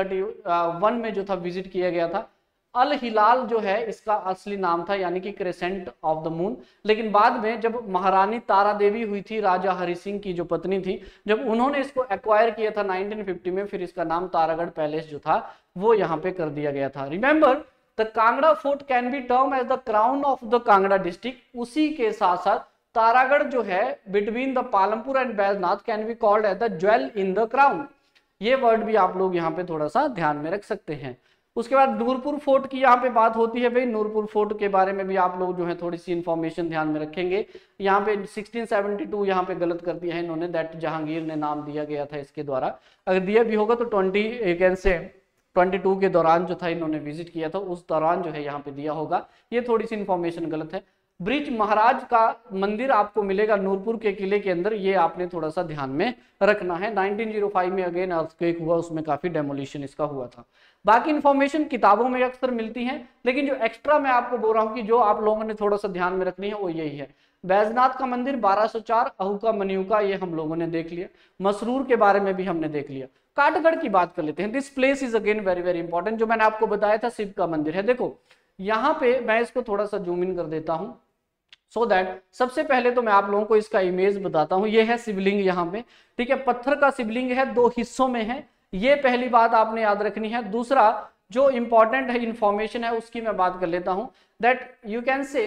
1931 में जो था विजिट किया गया था। अल हिलाल जो है इसका असली नाम था, यानी कि क्रेसेंट ऑफ द मून, लेकिन बाद में जब महारानी तारा देवी हुई थी राजा हरि सिंह की जो पत्नी थी, जब उन्होंने इसको एक्वायर किया था 1950 में, फिर इसका नाम तारागढ़ पैलेस जो था वो यहाँ पे कर दिया गया था। Remember the Kangra fort can be term as the crown of the Kangra district, उसी के साथ साथ तारागढ़ जो है between the Palampur and Baijnath can be called as the jewel in the crown. ये वर्ड भी आप लोग यहाँ पे थोड़ा सा ध्यान में रख सकते हैं। उसके बाद नूरपुर फोर्ट की यहाँ पे बात होती है भाई, नूरपुर फोर्ट के बारे में भी आप लोग जो है थोड़ी सी इंफॉर्मेशन ध्यान में रखेंगे। यहाँ पे 1672 यहाँ पे गलत कर दिया है इन्होंने, दैट जहांगीर ने नाम दिया गया था इसके द्वारा, अगर दिया भी होगा तो 22 के दौरान जो था इन्होंने विजिट किया था, उस दौरान जो है यहाँ पे दिया होगा, ये थोड़ी सी इंफॉर्मेशन गलत है। ब्रिज महाराज का मंदिर आपको मिलेगा नूरपुर के किले के अंदर, ये आपने थोड़ा सा ध्यान में रखना है। 1905 में अगेन अर्थक्वेक हुआ, उसमें काफी डेमोलिशन इसका हुआ था। बाकी इंफॉर्मेशन किताबों में अक्सर मिलती है, लेकिन जो एक्स्ट्रा मैं आपको बोल रहा हूँ कि जो आप लोगों ने थोड़ा सा ध्यान में रखनी है वो यही है। बैजनाथ का मंदिर 1204, अहुका मनियुका ये हम लोगों ने देख लिया, मसरूर के बारे में भी हमने देख लिया। काटगढ़ की बात कर लेते हैं। This place is again very very important, जो मैंने आपको बताया था शिव का मंदिर है। देखो यहाँ पे मैं इसको थोड़ा सा जूम इन कर देता हूँ सो दैट सबसे पहले तो मैं आप लोगों को इसका इमेज बताता हूँ। ये है शिवलिंग यहाँ पे, ठीक है, पत्थर का शिवलिंग है, 2 हिस्सों में है, ये पहली बात आपने याद रखनी है। दूसरा जो इंपॉर्टेंट है इंफॉर्मेशन है उसकी मैं बात कर लेता हूँ, दैट यू कैन से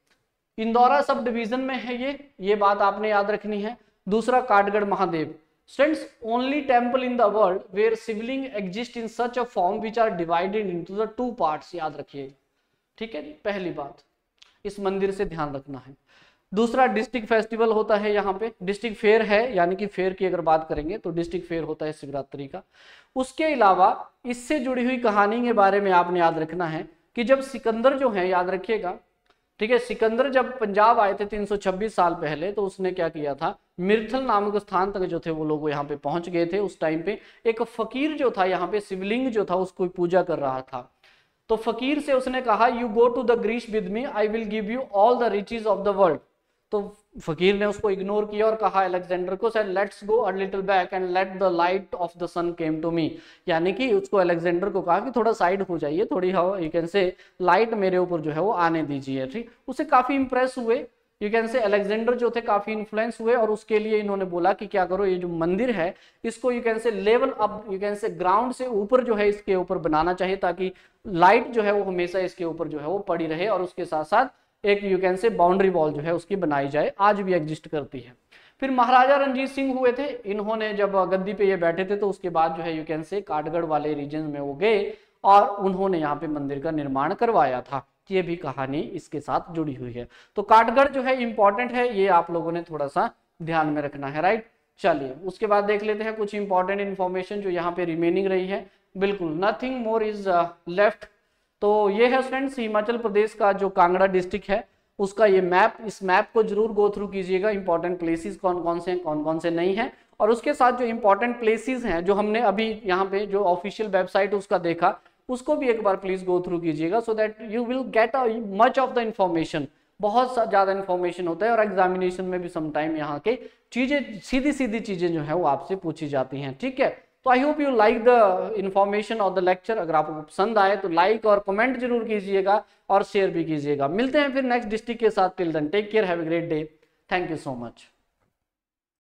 इंदौरा सब डिवीजन में है ये बात आपने याद रखनी है। दूसरा Kathgarh Mahadev, students only temple in the world where Shivling exist in such a form which are divided into the 2 parts, याद रखिए, ठीक है जी, पहली बात इस मंदिर से ध्यान रखना है। दूसरा डिस्ट्रिक्ट फेस्टिवल होता है यहाँ पे, डिस्ट्रिक्ट फेयर है, यानी कि फेयर की अगर बात करेंगे तो डिस्ट्रिक्ट फेयर होता है शिवरात्रि का। उसके अलावा इससे जुड़ी हुई कहानी के बारे में आपने याद रखना है कि जब सिकंदर जो है, याद रखिएगा, ठीक है, सिकंदर जब पंजाब आए थे 326 साल पहले, तो उसने क्या किया था, मिर्थल नामक स्थान तक जो थे वो लोग यहाँ पे पहुंच गए थे। उस टाइम पे एक फकीर जो था यहाँ पे शिवलिंग जो था उसको पूजा कर रहा था, तो फकीर से उसने कहा you go to the Greece with me, I will give you all the riches of the world. तो फकीर ने उसको इग्नोर किया और कहा अलेक्जेंडर को, said let's go a little back and let the light of the sun came to me, यानी कि उसको अलेक्जेंडर को कहा कि थोड़ा साइड हो जाइए, थोड़ी यू कैन से लाइट मेरे ऊपर जो है वो आने दीजिए, ठीक। उसे काफी इंप्रेस हुए, यू कैन से अलेक्जेंडर जो थे काफी इन्फ्लुएंस हुए, और उसके लिए इन्होंने बोला कि क्या करो, ये जो मंदिर है इसको you can say level up, you can say ground से ऊपर जो है इसके ऊपर बनाना चाहिए, ताकि लाइट जो है वो हमेशा इसके ऊपर जो है वो पड़ी रहे, और उसके साथ साथ एक you can say boundary wall जो है उसकी बनाई जाए, आज भी एग्जिस्ट करती है। फिर महाराजा रणजीत सिंह हुए थे, इन्होंने जब गद्दी पे ये बैठे थे तो उसके बाद जो है यू कैन से काटगढ़ वाले रीजन में वो गए और उन्होंने यहाँ पे मंदिर का निर्माण करवाया था। ये भी कहानी इसके साथ जुड़ी हुई है। तो काटगढ़ जो है इंपॉर्टेंट है, ये आप लोगों ने थोड़ा सा ध्यान में रखना है, राइट। चलिए उसके बाद देख लेते हैं कुछ इंपॉर्टेंट इन्फॉर्मेशन जो यहाँ पे रिमेनिंग रही है। बिल्कुल नथिंग मोर इज लेफ्ट। तो ये है फ्रेंड्स हिमाचल प्रदेश का जो कांगड़ा डिस्ट्रिक्ट है उसका ये मैप, इस मैप को जरूर गो थ्रू कीजिएगा, इंपॉर्टेंट प्लेसेस कौन कौन से हैं, कौन कौन से नहीं है, और उसके साथ जो इंपॉर्टेंट प्लेसेस हैं जो हमने अभी यहाँ पे जो ऑफिशियल वेबसाइट उसका देखा उसको भी एक बार प्लीज गो थ्रू कीजिएगा, so that you will get a much of the information. बहुत ज्यादा इंफॉर्मेशन होता है और एग्जामिनेशन में भी समटाइम यहाँ के चीजें सीधी सीधी चीजें जो है वो आपसे पूछी जाती हैं, ठीक है। तो I hope you like the information of the lecture. अगर आपको पसंद आए तो लाइक और कमेंट जरूर कीजिएगा और शेयर भी कीजिएगा। मिलते हैं फिर नेक्स्ट डिस्ट्रिक्ट के साथ। Till then take care, have a great day, thank you so much.